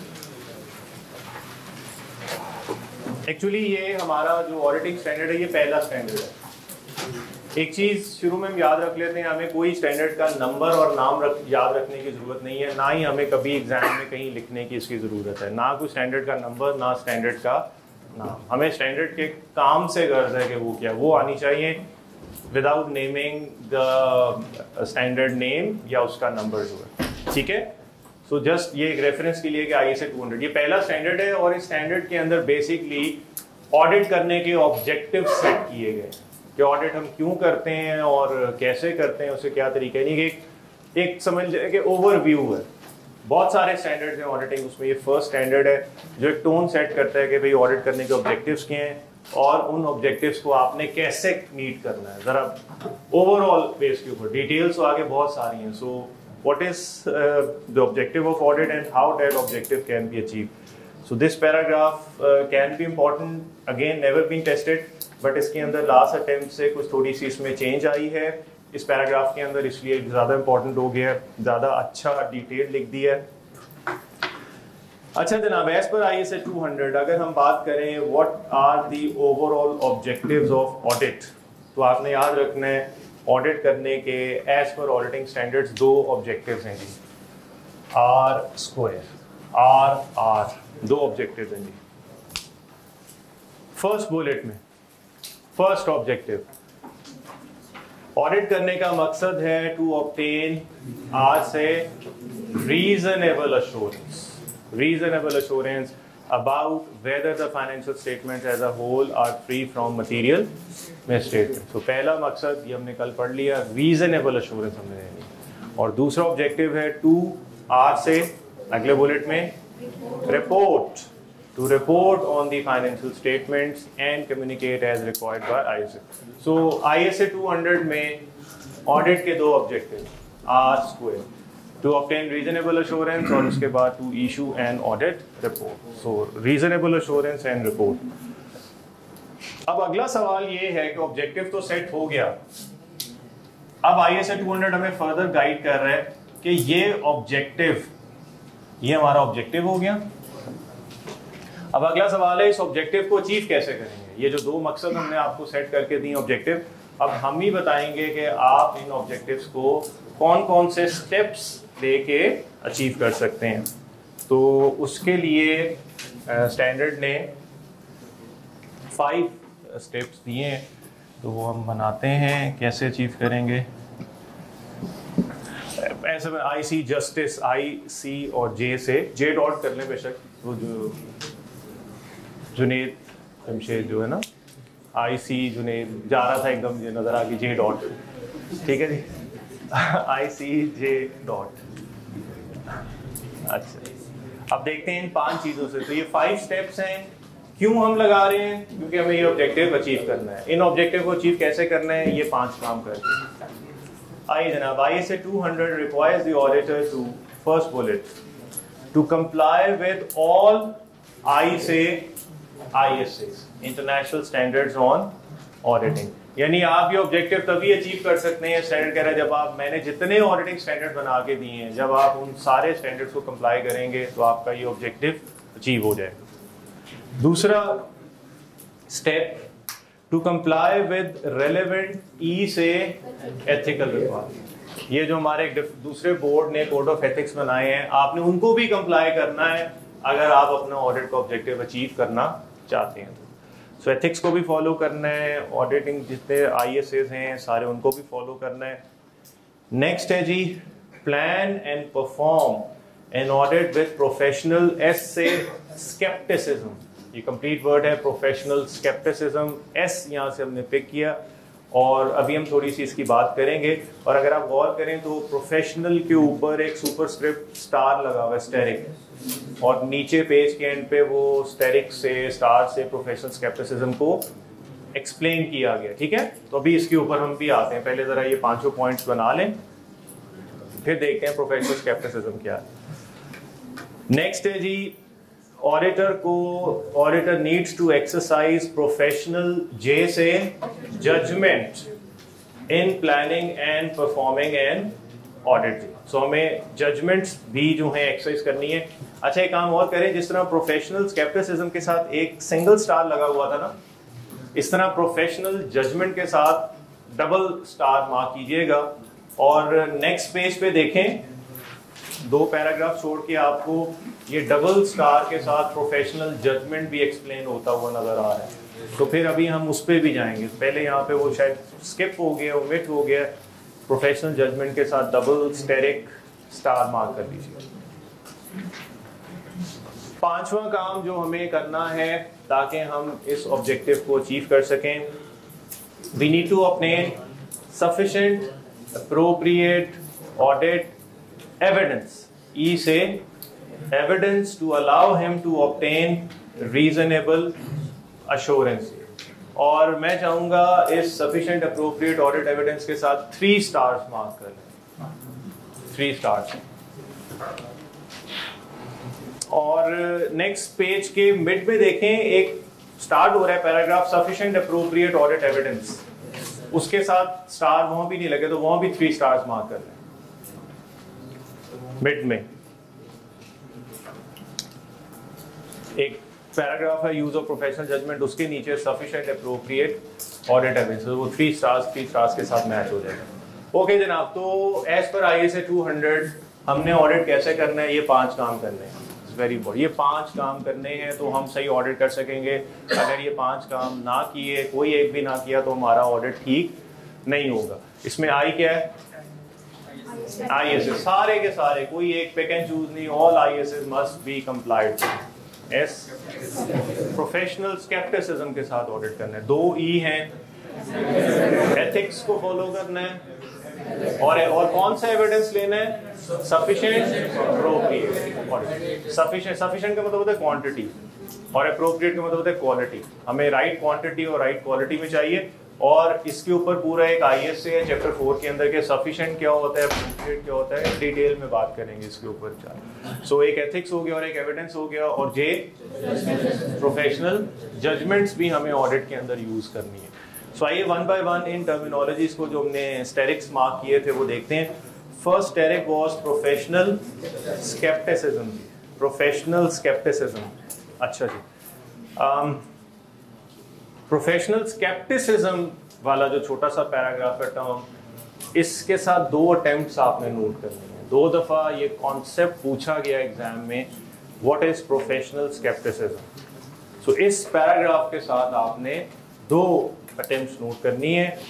Actually ये हमारा जो ऑडिटिंग स्टैंडर्ड है, ये पहला स्टैंडर्ड है। एक चीज़ शुरू में हम याद रख लेते हैं, हमें कोई स्टैंडर्ड का नंबर और नाम रख, याद रखने की ज़रूरत नहीं है, ना ही हमें कभी एग्जाम में कहीं लिखने की इसकी ज़रूरत है। ना कोई स्टैंडर्ड का नंबर, ना स्टैंडर्ड का नाम। हमें स्टैंडर्ड के काम से गर्ज है कि वो क्या वो आनी चाहिए, without naming the standard name या उसका नंबर जो है, ठीक है। सो जस्ट ये एक रेफरेंस के लिए कि I S A two hundred ये पहला स्टैंडर्ड है, और इस स्टैंडर्ड के अंदर बेसिकली ऑडिट करने के ऑब्जेक्टिव सेट किए गए कि ऑडिट हम क्यों करते हैं और कैसे करते हैं, उससे क्या तरीका है। नहीं एक एक समझ जाए कि ओवरव्यू है। बहुत सारे स्टैंडर्ड्स हैं ऑडिटिंग, उसमें ये फर्स्ट स्टैंडर्ड है जो एक टोन सेट करता है कि भाई ऑडिट करने के ऑब्जेक्टिव्स क्या हैं और उन ऑब्जेक्टिव्स को आपने कैसे मीट करना है, जरा ओवरऑल बेस के ऊपर। डिटेल्स तो आगे बहुत सारी हैं। So what is the objective of audit and how that objective can be achieve. So this paragraph can be important, again never been tested, but इसके अंदर लास्ट अटेम्प्ट से कुछ थोड़ी सी इसमें चेंज आई है इस पैराग्राफ के अंदर, इसलिए ज़्यादा इंपॉर्टेंट हो गया, ज़्यादा अच्छा डिटेल लिख दिया है। अच्छा जनाब, as per I S A two hundred अगर हम बात करें what are the overall objectives of audit, तो आपने याद रखना है ऑडिट करने के एज पर ऑडिटिंग स्टैंडर्ड्स दो ऑब्जेक्टिव्स हैं जी, आर स्क्वायर, आर आर दो ऑब्जेक्टिव्स हैं जी। फर्स्ट बुलेट में फर्स्ट ऑब्जेक्टिव, ऑडिट करने का मकसद है टू ऑब्टेन आर से reasonable assurance. Reasonable assurance about whether the financial statements as a whole are free from material misstatement. So पहला मकसद ये हमने कल पढ़ लिया, reasonable assurance हमने लेनी, और दूसरा ऑब्जेक्टिव है टू आर से अगले बुलेट में report, to report on the financial statements and communicate as required by I S A. So I S A two hundred में ऑडिट के दो objective, R square, to obtain reasonable assurance और उसके बाद to issue an audit report. So reasonable assurance and report. अब अगला सवाल ये है कि ऑब्जेक्टिव तो सेट हो गया, अब I S A two hundred हमें फर्दर गाइड कर रहा है कि ये ऑब्जेक्टिव, ये हमारा ऑब्जेक्टिव हो गया। अब अगला सवाल है इस ऑब्जेक्टिव को अचीव कैसे करेंगे। ये जो दो मकसद हमने आपको सेट करके दिए ऑब्जेक्टिव, अब हम ही बताएंगे कि आप इन ऑब्जेक्टिव्स को कौन कौन से स्टेप्स लेके अचीव कर सकते हैं। तो उसके लिए स्टैंडर्ड ने फाइव स्टेप्स दिए हैं, तो वो हम बनाते हैं कैसे अचीव करेंगे। ऐसे में आई सी जस्टिस, आई सी और जे से जे डॉट कर लें बेशक, वो जो जुनेद जमशेद जो है ना, आई सी जुनेद जा रहा था एकदम ये नजर आ गई, जे डॉट, ठीक है जी, आई सी जे डॉट। अच्छा, अब देखते हैं इन पांच चीजों से। तो ये फाइव स्टेप्स हैं, क्यों हम लगा रहे हैं, क्योंकि हमें ये ऑब्जेक्टिव अचीव करना है। इन ऑब्जेक्टिव को अचीव कैसे करना है, ये पांच काम करते हैं। आइए जनाब, I S A two hundred requires the auditor to, first bullet, to comply with all I से I S A international standards on auditing. यानी आप ये ऑब्जेक्टिव तभी अचीव कर सकते हैं, स्टैंडर्ड कह रहा है, जब आप, मैंने जितने ऑडिटिंग स्टैंडर्ड बना के दिए हैं, जब आप उन सारे स्टैंडर्ड्स को कंप्लाई करेंगे तो आपका ये ऑब्जेक्टिव अचीव हो जाएगा। दूसरा step, to comply with relevant E से एथिकल रिक्वायरमेंट। ये जो हमारे दूसरे बोर्ड ने कोड ऑफ एथिक्स बनाए हैं, आपने उनको भी कंप्लाई करना है अगर आप अपना ऑडिट का ऑब्जेक्टिव अचीव करना चाहते हैं। सो एथिक्स को भी फॉलो करना है, ऑडिटिंग जितने आई एस एस हैं सारे उनको भी फॉलो करना है। नेक्स्ट है जी, plan and perform an audit with professional, S से स्केप्टिसिज्म, ये कंप्लीट वर्ड है प्रोफेशनल स्केप्टिसिज्म, एस यहाँ से हमने पिक किया, और अभी हम थोड़ी सी इसकी बात करेंगे। और अगर आप गौर करें तो प्रोफेशनल के ऊपर एक सुपरस्क्रिप्ट स्टार लगा हुआ है, स्टेरिक, और नीचे पेज के एंड पे वो स्टेरिक से, स्टार से प्रोफेशनल स्केप्टिसिज्म को एक्सप्लेन किया गया, ठीक है। तो अभी इसके ऊपर हम भी आते हैं, पहले जरा ये पांचों पॉइंट्स बना लें, फिर देखते हैं प्रोफेशनल स्केप्टिसिज्म क्या है। नेक्स्ट है जी, ऑडिटर को, auditor needs to exercise professional J से judgement in planning and performing an audit. So हमें जजमेंट्स भी जो है एक्सरसाइज करनी है। अच्छा, एक काम और करें, जिस तरह प्रोफेशनल स्केप्टिसिज्म के साथ एक सिंगल स्टार लगा हुआ था ना, इस तरह प्रोफेशनल जजमेंट के साथ डबल स्टार मार्क कीजिएगा। और नेक्स्ट पेज पे देखें, दो पैराग्राफ छोड़ के आपको ये डबल स्टार के साथ प्रोफेशनल जजमेंट भी एक्सप्लेन होता हुआ नजर आ रहा है। तो फिर अभी हम उस पर भी जाएंगे, पहले यहाँ पे वो शायद स्किप हो गया, ओमिट हो गया, प्रोफेशनल जजमेंट के साथ डबल स्टेरिक स्टार मार्क कर दीजिए। पांचवा काम जो हमें करना है ताकि हम इस ऑब्जेक्टिव को अचीव कर सकें, we need to obtain sufficient appropriate audit evidence, E से evidence to allow him to obtain reasonable assurance. और मैं चाहूंगा इस सफिशिएंट अप्रोप्रिएट ऑडिट एविडेंस के साथ थ्री स्टार्स मार्क कर लें, थ्री स्टार्स। और नेक्स्ट पेज के मिड में देखें, एक स्टार्ट हो रहा है paragraph sufficient appropriate audit evidence, उसके साथ स्टार वहां भी नहीं लगे तो वहां भी थ्री स्टार्स मार्क कर लें मिड में। एक पैराग्राफ है यूज ऑफ प्रोफेशनल जजमेंट, उसके नीचे सफिशिएंट अप्रोप्रिएट ऑडिट एविडेंस, वो थ्री स्टार्स थ्री स्टार्स के साथ मैच हो जाएगा। ओके जनाब, तो as per I S A two hundred हमने ऑडिट कैसे करना है, ये पांच काम करने हैं। वेरी गुड, ये पांच काम करने हैं तो हम सही ऑडिट कर सकेंगे। अगर ये पांच काम ना किए, कोई एक भी ना किया, तो हमारा ऑडिट ठीक नहीं होगा। इसमें आई क्या है, आई एस एस, सारे के सारे, कोई एक पिक एंड चूज नहीं, all I S S must be complied. S professional scepticism के साथ ऑडिट करना है। दो ई हैं, एथिक्स को फॉलो करना है और और कौन सा एविडेंस लेना है, सफिशिएंट अप्रोप्रिएट। सफिशिएंट सफिशिएंट का मतलब होता है क्वांटिटी और अप्रोप्रिएट का मतलब होता है क्वालिटी। हमें राइट क्वांटिटी और राइट क्वालिटी में चाहिए और इसके ऊपर पूरा एक आईएएस है चैप्टर फोर के अंदर के सफिशिएंट क्या होता है, अप्रोप्रिएट क्या होता है, डिटेल में बात करेंगे इसके ऊपर। चार सो एक एथिक्स हो गया और एक एविडेंस हो गया और जे प्रोफेशनल जजमेंट्स भी हमें ऑडिट के अंदर यूज करनी है। सो आइए वन बाय वन इन टर्मिनोलॉजीज को जो हमने स्टेरिक्स मार्क किए थे वो देखते हैं। First asterisk was professional scepticism. Professional scepticism, अच्छा जी। um, प्रोफेशनल स्केप्टिसिज्म वाला जो छोटा सा पैराग्राफ है टर्म, इसके साथ दो अटेम्प्ट्स आपने नोट करने हैं। दो दफा ये कॉन्सेप्ट पूछा गया एग्जाम में, what is professional scepticism. So इस पैराग्राफ के साथ आपने दो अटेम्प्ट्स नोट करनी है।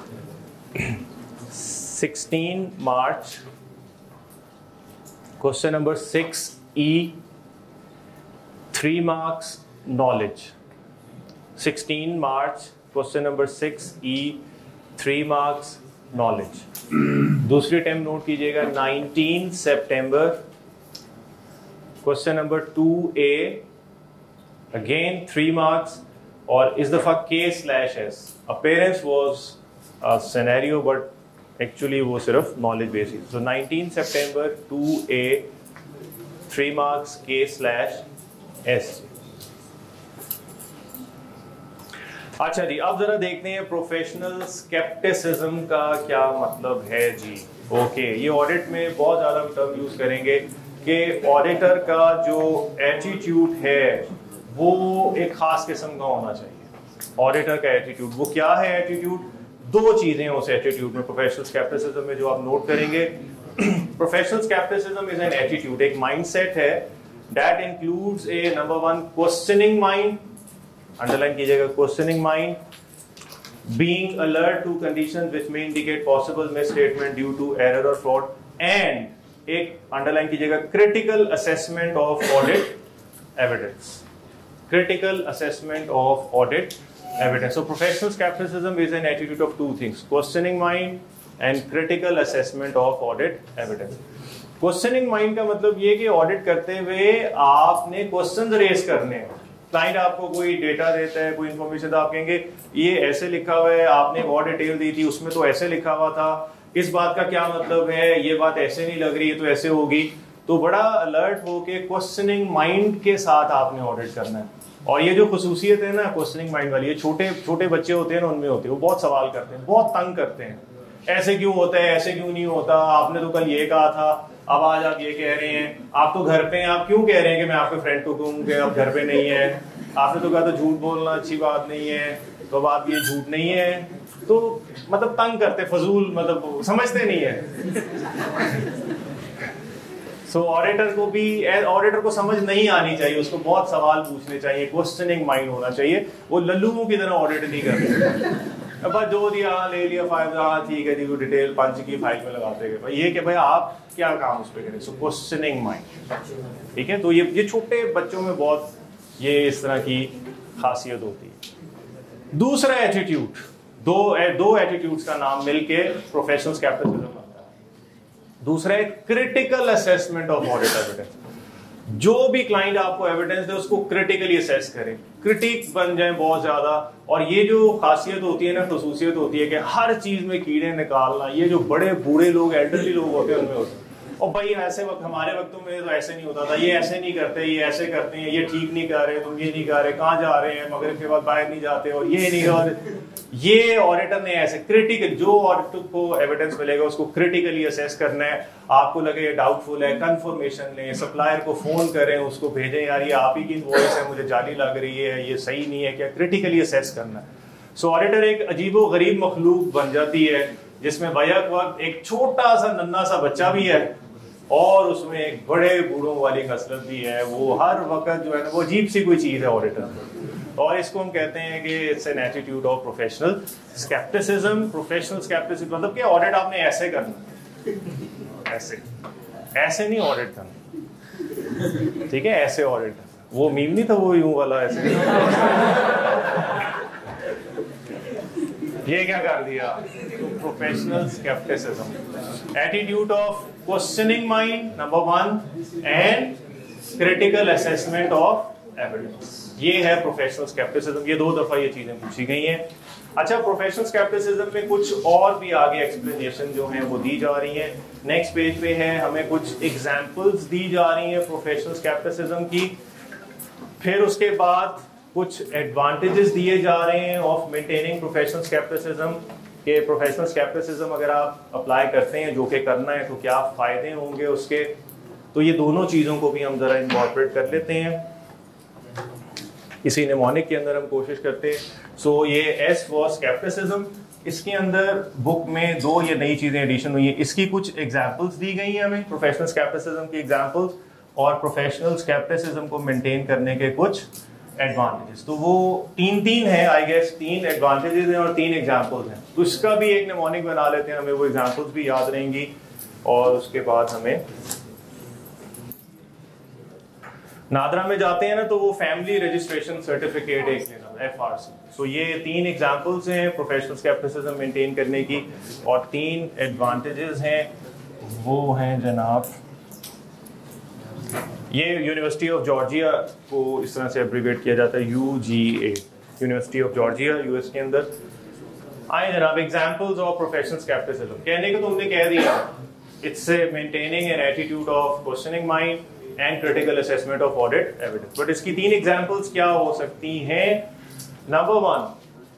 Sixteen March question number six E, three marks knowledge. Sixteen March question number six E, three marks knowledge. दूसरी टाइम नोट कीजिएगा नाइनटीन सितंबर question number two A, again three marks और इस दफा K slash S. Appearance was scenario but actually वो सिर्फ knowledge basis. So nineteen सितंबर two A, three marks K slash S. अच्छा जी, अब जरा देखते हैं प्रोफेशनल स्केप्टिसिज्म का क्या मतलब है जी। ओके, ये ऑडिट में बहुत ज्यादा टर्म यूज करेंगे कि ऑडिटर का जो एटीट्यूड है वो एक खास किस्म का होना चाहिए। ऑडिटर का एटीट्यूड वो क्या है? एटीट्यूड, दो चीजें हैं उस एटीट्यूड में प्रोफेशनल स्केप्टिसिज्म में जो आप नोट करेंगे। Professional scepticism is an attitude, एक माइंडसेट है that includes a number one questioning mind, underline कीजिएगा questioning mind, being alert to conditions which may indicate possible misstatement due to error और fraud, and एक underline कीजिएगा critical assessment of audit evidence. Critical assessment of audit evidence. So professional skepticism is an attitude of two things: questioning mind and critical assessment of audit evidence. Questioning mind का मतलब ये कि audit करते हुए आपने questions raise करने हैं। Client आपको कोई डेटा देता है, कोई इंफॉर्मेशन, तो आप कहेंगे ये ऐसे लिखा हुआ है, आपने एक और डिटेल दी थी उसमें तो ऐसे लिखा हुआ था, इस बात का क्या मतलब है, ये बात ऐसे नहीं लग रही है तो ऐसे होगी। तो बड़ा अलर्ट होके क्वेश्चनिंग माइंड के साथ आपने ऑडिट करना है। और ये जो खसूसियत है ना क्वेश्चनिंग माइंड वाली, ये छोटे छोटे बच्चे होते हैं ना उनमें होते हैं, वो बहुत सवाल करते हैं, बहुत तंग करते हैं, ऐसे क्यों होता है, ऐसे क्यों नहीं होता, आपने तो कल ये कहा था, अब आज आप ये कह रहे हैं, आप तो घर पे हैं, आप क्यों कह रहे हैं कि मैं आपके फ्रेंड को कहूँ कि आप घर पे नहीं है, आपने तो कहा था झूठ बोलना अच्छी बात नहीं है, तो अब आप ये झूठ नहीं है। तो मतलब तंग करते, फजूल, मतलब समझते नहीं है। सो so, ऑडिटर को भी ऑडिटर को समझ नहीं आनी चाहिए, उसको बहुत सवाल पूछने चाहिए, क्वेश्चनिंग माइंड होना चाहिए। वो लल्लुओं की तरह ऑडिट नहीं करते, अब जो दिया ले लिया फाइल, हाँ ठीक है जी, वो डिटेल पंच की फाइल में लगाते गए, भाई ये कि भाई आप क्या काम उस पर करें। सो क्वेश्चनिंग माइंड, ठीक है। तो ये ये छोटे बच्चों में बहुत ये इस तरह की खासियत होती है। दूसरा एटीट्यूड, दो दो एटीट्यूड्स का नाम मिलके प्रोफेशनल स्केप्टिसिज्म बनता है। दूसरा है critical assessment of audit evidence. जो भी क्लाइंट आपको एविडेंस दे उसको क्रिटिकली असेस करें, क्रिटिक बन जाए बहुत ज्यादा। और ये जो खासियत होती है ना, खसूसियत होती है कि हर चीज में कीड़े निकालना, ये जो बड़े बूढ़े लोग, एल्डरली लोग होते हैं उनमें होते हैं। और भाई ऐसे वक्त, हमारे वक्तों में तो ऐसे नहीं होता था, ये ऐसे नहीं करते, ये ऐसे करते हैं, ये ठीक नहीं कर रहे, तुम ये नहीं कर रहे, कहाँ जा रहे हैं, मगरिब के बाद बाहर नहीं जाते, और ये नहीं कर। ये ऑडिटर ने ऐसे क्रिटिकल, जो ऑडिटर को एविडेंस मिलेगा उसको क्रिटिकली असेस करना है। आपको लगे ये डाउटफुल है, कंफर्मेशन लें, सप्लायर को फोन करें, उसको भेजें, यार ये आप ही की इनवॉइस है, मुझे जाली लग रही है, ये सही नहीं है क्या, क्रिटिकली असेस करना है। सो ऑडिटर एक अजीबो गरीब मखलूक बन जाती है जिसमें बैक वक्त एक छोटा सा नन्हा सा बच्चा भी है और उसमें एक बड़े बूढ़ों वाली कसरत भी है। वो हर वक्त जो है ना, वो अजीब सी कोई चीज है ऑडिटर, और इसको हम कहते हैं कि it's an attitude of professional scepticism. Professional scepticism मतलब कि ऑडिट आपने ऐसे करना, ऐसे ऐसे नहीं ऑडिट करना, ठीक है, ऐसे ऑडिट करना। वो मीम नहीं था वो यूं वाला ऐसे ये क्या कर दिया? Professional scepticism, attitude of questioning mind number one, and critical assessment of evidence. ये है प्रोफेशनल स्केप्टिसिज्म। ये दो दफा ये चीजें पूछी गई हैं। अच्छा, प्रोफेशनल स्केप्टिसिज्म में कुछ और भी आगे एक्सप्लेनेशन जो है वो दी जा रही है। नेक्स्ट पेज पे है, हमें कुछ एग्जांपल्स दी जा रही हैं प्रोफेशनल स्केप्टिसिज्म की। फिर उसके बाद कुछ एडवांटेजेस दिए जा रहे हैं ऑफ मेंटेनिंग प्रोफेशनल स्केप्टिसिज्म के प्रोफेशनल स्केप्टिसिज्म अगर आप अप्लाई करते हैं, जो कि करना है, तो क्या फायदे होंगे उसके। तो ये दोनों चीज़ों को भी हम ज़रा इनकॉर्पोरेट कर लेते हैं इसी निमोनिक के अंदर हम कोशिश करते हैं। सो so, ये एस फॉर स्केप्टिसिज्म, इसके अंदर बुक में दो ये नई चीज़ें एडिशन हुई हैं। इसकी कुछ एग्जांपल्स दी गई हैं हमें, प्रोफेशनल स्केप्टिसिज्म की एग्जांपल्स, और प्रोफेशनल स्केप्टिसिज्म को मेंटेन करने के कुछ एडवांटेजेस। तो वो तीन तीन है, आई गेस तीन एडवांटेजेस हैं और तीन एग्जांपल्स हैं। तो इसका भी एक निमोनिक बना लेते हैं, हमें वो एग्जांपल्स भी याद रहेंगी। और उसके बाद हमें नादरा में जाते हैं ना, तो वो फैमिली रजिस्ट्रेशन सर्टिफिकेट एक लेना, एफ आर सी। सो ये तीन एग्जांपल्स हैं प्रोफेशनल स्केप्टिसिज्म मेंटेन करने की, और तीन एडवांटेजेस हैं, वो हैं जनाब, ये यूनिवर्सिटी ऑफ जॉर्जिया को इस तरह से एब्रीवेट किया जाता है, U G A, university of Georgia US के अंदर। आए जनाब, एग्जांपल्स ऑफ प्रोफेशनल स्केप्टिसिज्म। कहने को तो हमने कह दिया, it's maintaining an attitude of questioning mind and critical assessment of audit evidence. But इसकी तीन एग्जांपल्स क्या हो सकती हैं? नंबर वन,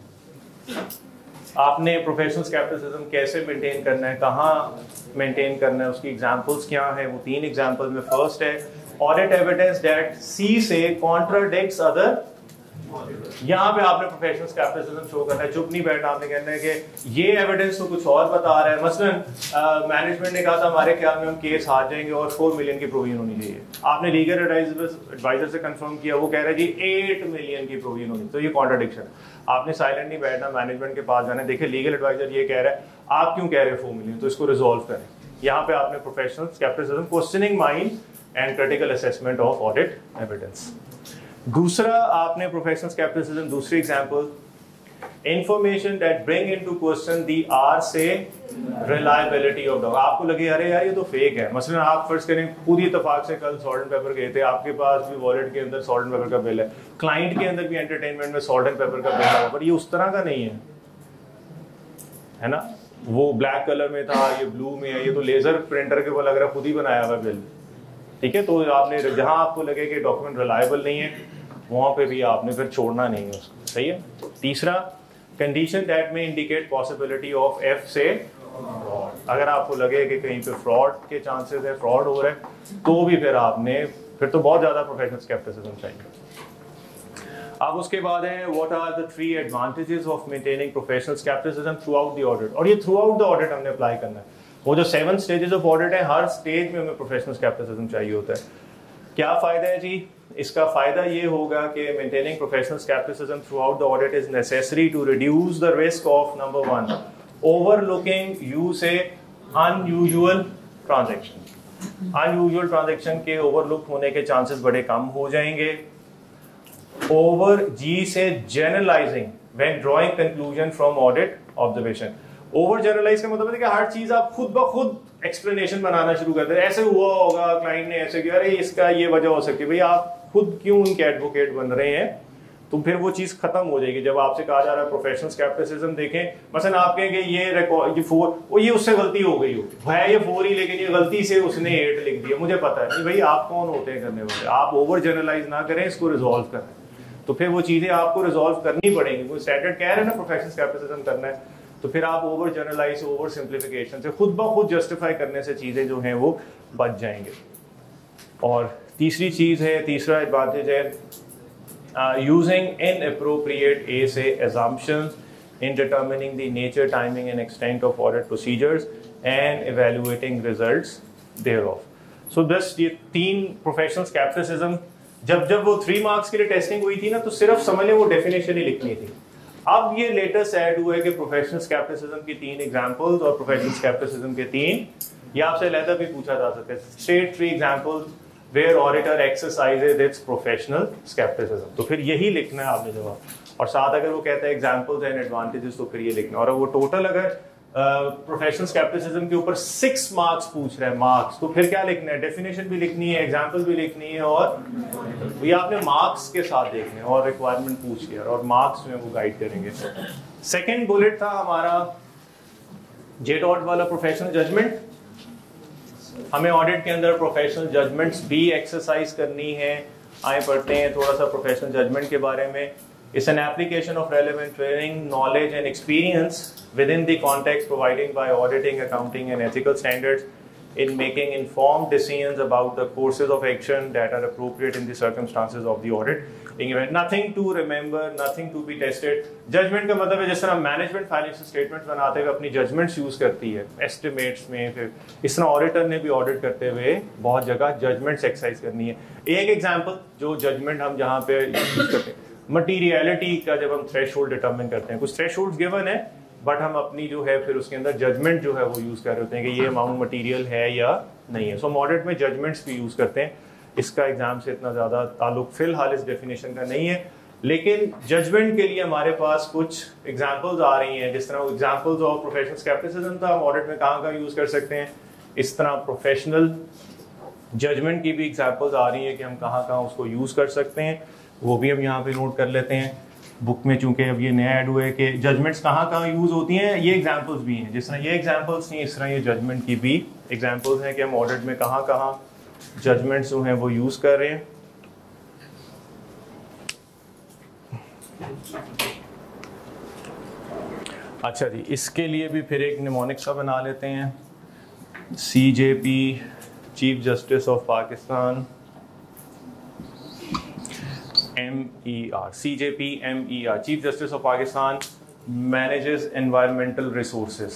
आपने प्रोफेशनल स्केप्टिसिज्म कैसे मेंटेन करना है, कहाँ मेंटेन करना है, उसकी एग्जांपल्स क्या है? वो तीन एग्जांपल में फर्स्ट है ऑडिट एविडेंस दैट सी से कॉन्ट्राडिक्ट्स अदर। यहाँ पे आपने प्रोफेशनल स्केप्टिसिज्म शो करना है, चुप नहीं बैठना, आपने कहना है कि ये एविडेंस तो कुछ और बता रहा है। मसलन मैनेजमेंट ने कहा था हमारे ख्याल में हम केस हार जाएंगे और फोर मिलियन की प्रोविजन होनी चाहिए। आपने लीगल एडवाइजर से कंफर्म किया, वो कह रहा है जी एट मिलियन की प्रोविजन होनी, तो ये कॉन्ट्राडिक्शन। आपने साइलेंट नहीं बैठना, मैनेजमेंट के पास जाना है, देखिए लीगल एडवाइजर ये कह रहा है, आप क्यों कह रहे हो फोर मिलियन, तो इसको रिजोल्व करें। यहाँ पे आपने professional scepticism, questioning mind and critical assessment of audit evidence. दूसरा आपने प्रोफेशनल स्केप्टिसिज्म, दूसरी example, information that bring into question the R से रिलायबिलिटी ऑफ डॉग। आपको लगे अरे यार ये तो फेक है। मसलन आप फर्स्ट करें, पूरी इत्तेफाक से कल सॉल्ट एंड पेपर गए थे, आपके पास भी वॉलेट के अंदर सॉल्ट एंड पेपर का बिल है, क्लाइंट के अंदर भी एंटरटेनमेंट में सॉल्ट एंड पेपर का बिल है, पर ये उस तरह का नहीं है, है ना। वो ब्लैक कलर में था, ये ब्लू में है, ये तो लेजर प्रिंटर के वो लग रहा है खुद ही बनाया हुआ बिल, ठीक है। तो आपने जहां आपको लगे कि डॉक्यूमेंट रिलायबल नहीं है, वहां पे भी आपने फिर छोड़ना नहीं है उसको, सही है। तीसरा, condition that may indicate possibility of F से फ्रॉड। अगर आपको लगे कि कहीं पे फ्रॉड के चांसेस है, फ्रॉड हो रहा है, तो भी फिर आपने फिर तो बहुत ज्यादा प्रोफेशनल स्केप्टिसिज्म चाहिए। अब उसके बाद है what are the three advantages of maintaining professional scepticism through the audit. और ये थ्रू आउट द ऑडिट हमने अप्लाई करना है। वो जो सेवन स्टेजेस ऑफ ऑडिट है, हर स्टेज में हमें प्रोफेशनल स्केप्टिसिज्म चाहिए होता है। क्या फायदा है जी? इसका फायदा ये होगा कि maintaining professional scepticism through the audit is necessary to reduce the risk of number one, overlooking U से अनयूजुअल ट्रांजैक्शन। अनयूजुअल ट्रांजैक्शन के ओवरलुक होने के चांसेस बड़े कम हो जाएंगे। ओवर जी से generalising when drawing conclusion from audit observation. Over generalise का मतलब है कि हर चीज आप खुद ब खुद एक्सप्लेनेशन बनाना शुरू करते हैं, ऐसे हुआ होगा, क्लाइंट ने ऐसे किया, अरे इसका ये वजह हो सकती है। भाई आप खुद क्यों उनके एडवोकेट बन रहे हैं? तो फिर वो चीज खत्म हो जाएगी। जब आपसे कहा जा रहा है प्रोफेशनल स्केप्टिसिज्म देखें, मसलन आप कहेंगे ये रिकॉर्ड ये फोर, वो ये उससे गलती हो गई हो है, ये फोर ही, लेकिन ये गलती से उसने एट लिख दिया, मुझे पता है नहीं। भाई आप कौन होते हैं करने वाले? आप ओवर जनरलाइज ना करें, इसको रिजॉल्व करें। तो फिर वो चीजें आपको रिजॉल्व करनी पड़ेंगी। कोई स्टैंडर्ड कह रहे हैं ना प्रोफेशनल स्केप्टिसिज्म करना है, तो फिर आप ओवर जनरलाइज, ओवर सिंप्लीफिकेशन से, खुद ब खुद जस्टिफाई करने से चीजें जो हैं वो बच जाएंगे। और तीसरी चीज है, तीसरा एडवांटेज है यूजिंग इनअप्रोप्रिएट ए से assumptions in determining the nature, timing and extent of audit procedures and evaluating results thereof. So this ये तीन प्रोफेशनल स्केप्टिसिज्म, जब जब वो थ्री मार्क्स के लिए टेस्टिंग हुई थी ना, तो सिर्फ समझ लें वो डेफिनेशन ही लिखनी थी। अब ये लेटेस्ट ऐड हुआ है कि प्रोफेशनल स्केप्टिसिज्म की तीन एग्जांपल्स और प्रोफेशनल स्केप्टिसिज्म के तीन, ये आपसे अलग भी पूछा जा सकता है। Straight three examples where auditor exercises its professional skepticism. तो फिर यही लिखना है आपने जवाब, और साथ अगर वो कहता है एग्जाम्पल्स एंड एडवांटेजेस तो फिर ये लिखना, और वो टोटल अगर प्रोफेशनल स्केप्टिसिज्म के ऊपर सिक्स मार्क्स पूछ रहे हैं मार्क्स, तो फिर क्या लिखना है, डेफिनेशन भी लिखनी है, एग्जाम्पल भी लिखनी है, और ये आपने मार्क्स के साथ देखने हैं और रिक्वायरमेंट पूछ लिया और मार्क्स में वो गाइड करेंगे। सेकेंड बुलेट था हमारा जे डॉट वाला प्रोफेशनल जजमेंट। हमें ऑडिट के अंदर प्रोफेशनल जजमेंट्स भी एक्सरसाइज करनी है। आए पढ़ते हैं थोड़ा सा प्रोफेशनल जजमेंट के बारे में। It's an application of relevant training, knowledge and experience within the context provided by auditing, accounting and ethical standards in making informed decisions about the courses of action that are appropriate in the circumstances of the audit. Nothing to remember, nothing to be tested. Judgment का मतलब है जिस तरह management financial statements बनाते हुए अपनी judgements use करती है एस्टिमेट्स में, फिर इस तरह ऑडिटर ने भी ऑडिट करते हुए बहुत जगह जजमेंट्स एक्सरसाइज करनी है। एक एग्जांपल जो जजमेंट हम जहाँ पे यूज करते हैं, मटीरियलिटी का, जब हम थ्रेशोल्ड डिटरमिन करते हैं, कुछ थ्रेशोल्ड गिवन है बट हम अपनी जो है फिर उसके अंदर जजमेंट जो है वो यूज कर रहे होते हैं कि ये अमाउंट मटेरियल है या नहीं है। सो हम ऑडिट में जजमेंट्स भी यूज करते हैं। इसका एग्जाम से इतना ज्यादा ताल्लुक फिलहाल इस डेफिनेशन का नहीं है, लेकिन जजमेंट के लिए हमारे पास कुछ एग्जाम्पल्स आ रही हैं। जिस तरह एग्जाम्पल्स ऑफ प्रोफेशनल स्केप्टिसिज्म था, हम ऑडिट में कहाँ कहाँ यूज कर सकते हैं। इस तरह प्रोफेशनल जजमेंट की भी एग्जाम्पल्स आ रही है कि हम कहाँ कहाँ उसको यूज कर सकते हैं, वो भी हम यहाँ पे नोट कर लेते हैं बुक में। चूंकि अब ये नया ऐड हुआ है कि जजमेंट्स कहाँ कहाँ यूज होती हैं, ये एग्जांपल्स भी हैं। जिस तरह ये एग्जांपल्स नहीं, इस तरह ये जजमेंट की भी एग्जांपल्स हैं कि हम ऑडिट में कहाँ कहाँ जजमेंट्स जो हैं वो यूज कर रहे हैं। अच्छा जी, इसके लिए भी फिर एक निमोनिक सा बना लेते हैं। C J P chief justice of Pakistan, M E R, C J P M E R, Chief Justice of Pakistan manages environmental resources।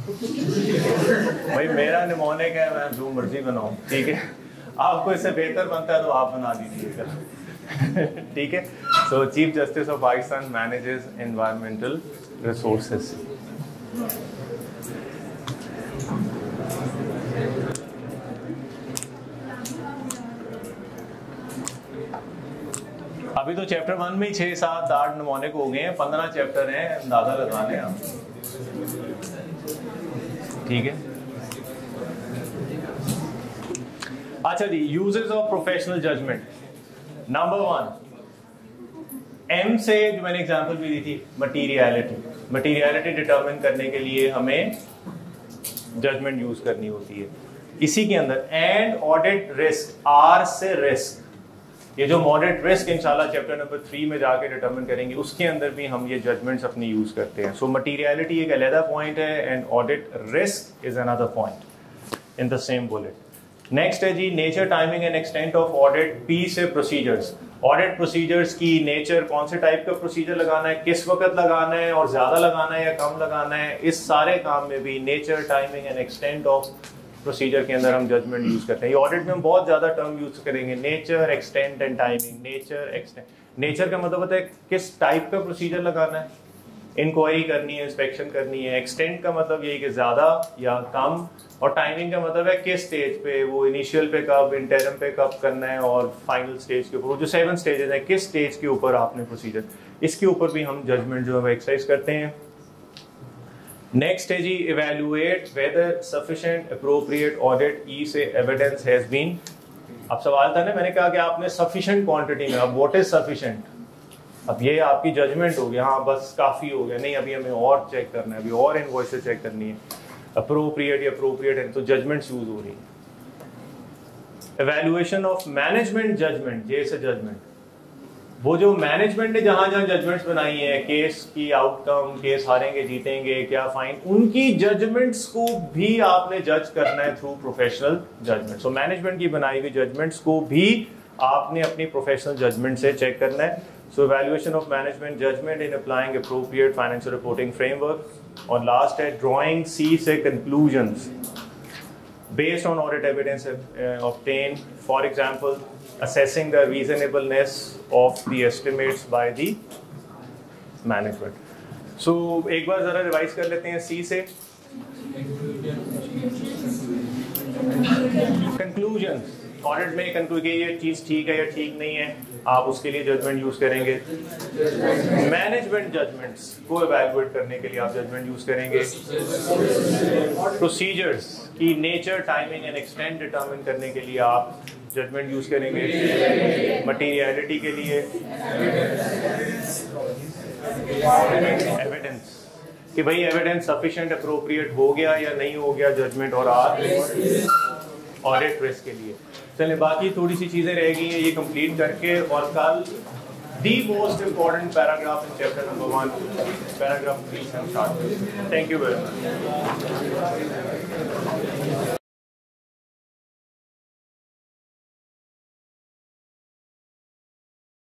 भाई मेरा निमोनिक है, मैं जो मर्जी बनाऊं, ठीक है। आपको इससे बेहतर बनता है तो आप बना दीजिएगा, ठीक है। So Chief Justice of Pakistan manages environmental resources। अभी तो चैप्टर वन में ही छह सात आठ नमूने हो गए हैं, पंद्रह चैप्टर हैं, अंदाजा लगा लें आप, ठीक है। अच्छा जी, uses of professional judgement. Number one, M से जो मैंने एग्जांपल भी दी थी, मटीरियलिटी। मटीरियलिटी डिटरमिन करने के लिए हमें जजमेंट यूज करनी होती है। इसी के अंदर एंड ऑडिट रिस्क, आर से रिस्क, ये जो मॉडरेट रिस्क इंशाल्लाह चैप्टर नंबर थ्री में जाके डिटरमिन करेंगे, उसके अंदर भी हम ये जजमेंट्स अपनी यूज करते हैं। सो मटीरियलिटी एक अलग पॉइंट है and audit risk is another point in the same bullet. Next है जी, nature, timing and extent of audit. P से प्रोसीजर्स, ऑडिट प्रोसीजर्स की नेचर, कौन से टाइप का प्रोसीजर लगाना है, किस वक्त लगाना है, और ज्यादा लगाना है या कम लगाना है, इस सारे काम में भी nature, timing and extent of procedure के अंदर हम जजमेंट यूज करते हैं। ये ऑडिट में हम बहुत ज्यादा टर्म यूज करेंगे, nature, extent and timing. Nature, extent, nature का मतलब होता है किस टाइप का प्रोसीजर लगाना है, इंक्वायरी करनी है, इंस्पेक्शन करनी है। एक्सटेंट का मतलब यही कि ज्यादा या कम, और टाइमिंग का मतलब है किस स्टेज पे, वो इनिशियल पे कब, इंटरम पे कब करना है, और फाइनल स्टेज के ऊपर, वो जो सेवन स्टेजेस हैं, किस स्टेज के ऊपर आपने प्रोसीजर, इसके ऊपर भी हम जजमेंट जो है एक्सरसाइज करते हैं। नेक्स्ट है जी, evaluate whether sufficient appropriate audit. E से एविडेंस हैज बीन। अब सवाल था ना, मैंने कहा कि आपने सफिशिएंट क्वांटिटी में, अब व्हाट इज सफिशिएंट, अब ये आपकी जजमेंट हो गया, हाँ बस काफी हो गया, नहीं अभी हमें और चेक करना है, अभी और इनवॉइसेस चेक करनी है। अप्रोप्रिएट या अप्रोप्रिएट है तो जजमेंट्स यूज हो रही है। Evaluation of management judgement, J से जजमेंट, वो जो मैनेजमेंट ने जहां जहां जजमेंट्स बनाई है, केस की आउटकम, केस हारेंगे जीतेंगे, क्या फाइन, उनकी जजमेंट्स को भी आपने जज करना है through professional judgement. So management की बनाई हुई जजमेंट्स को भी आपने अपनी प्रोफेशनल जजमेंट से चेक करना है। So evaluation of management judgement in applying appropriate financial reporting framework. और लास्ट है ड्रॉइंग, सी से conclusions based on audit evidence uh, obtained, for example assessing the reasonableness of the estimates by the management. So एक बार जरा revise कर लेते हैं सी से। conclusions, audit में कंक्लूड कि ये चीज़ ठीक है या ठीक नहीं है, आप उसके लिए जजमेंट यूज़ करेंगे। मैनेजमेंट जजमेंट्स को एवेलुएट करने के लिए आप जजमेंट यूज़ करेंगे। प्रोसीजर्स की nature, timing and extent determine करने के लिए आप जजमेंट यूज़ करेंगे। मटीरियलिटी के लिए एविडेंस कि भाई एविडेंस सफिशिएंट अप्रोप्रिएट हो गया या नहीं हो गया जजमेंट और आप ऑडिट रिस्क के लिए। चलिए बाकी थोड़ी सी चीज़ें रह गई हैं, ये कंप्लीट करके और कल the most important paragraph in chapter number one, paragraph three से हम स्टार्ट करेंगे। Thank you very much.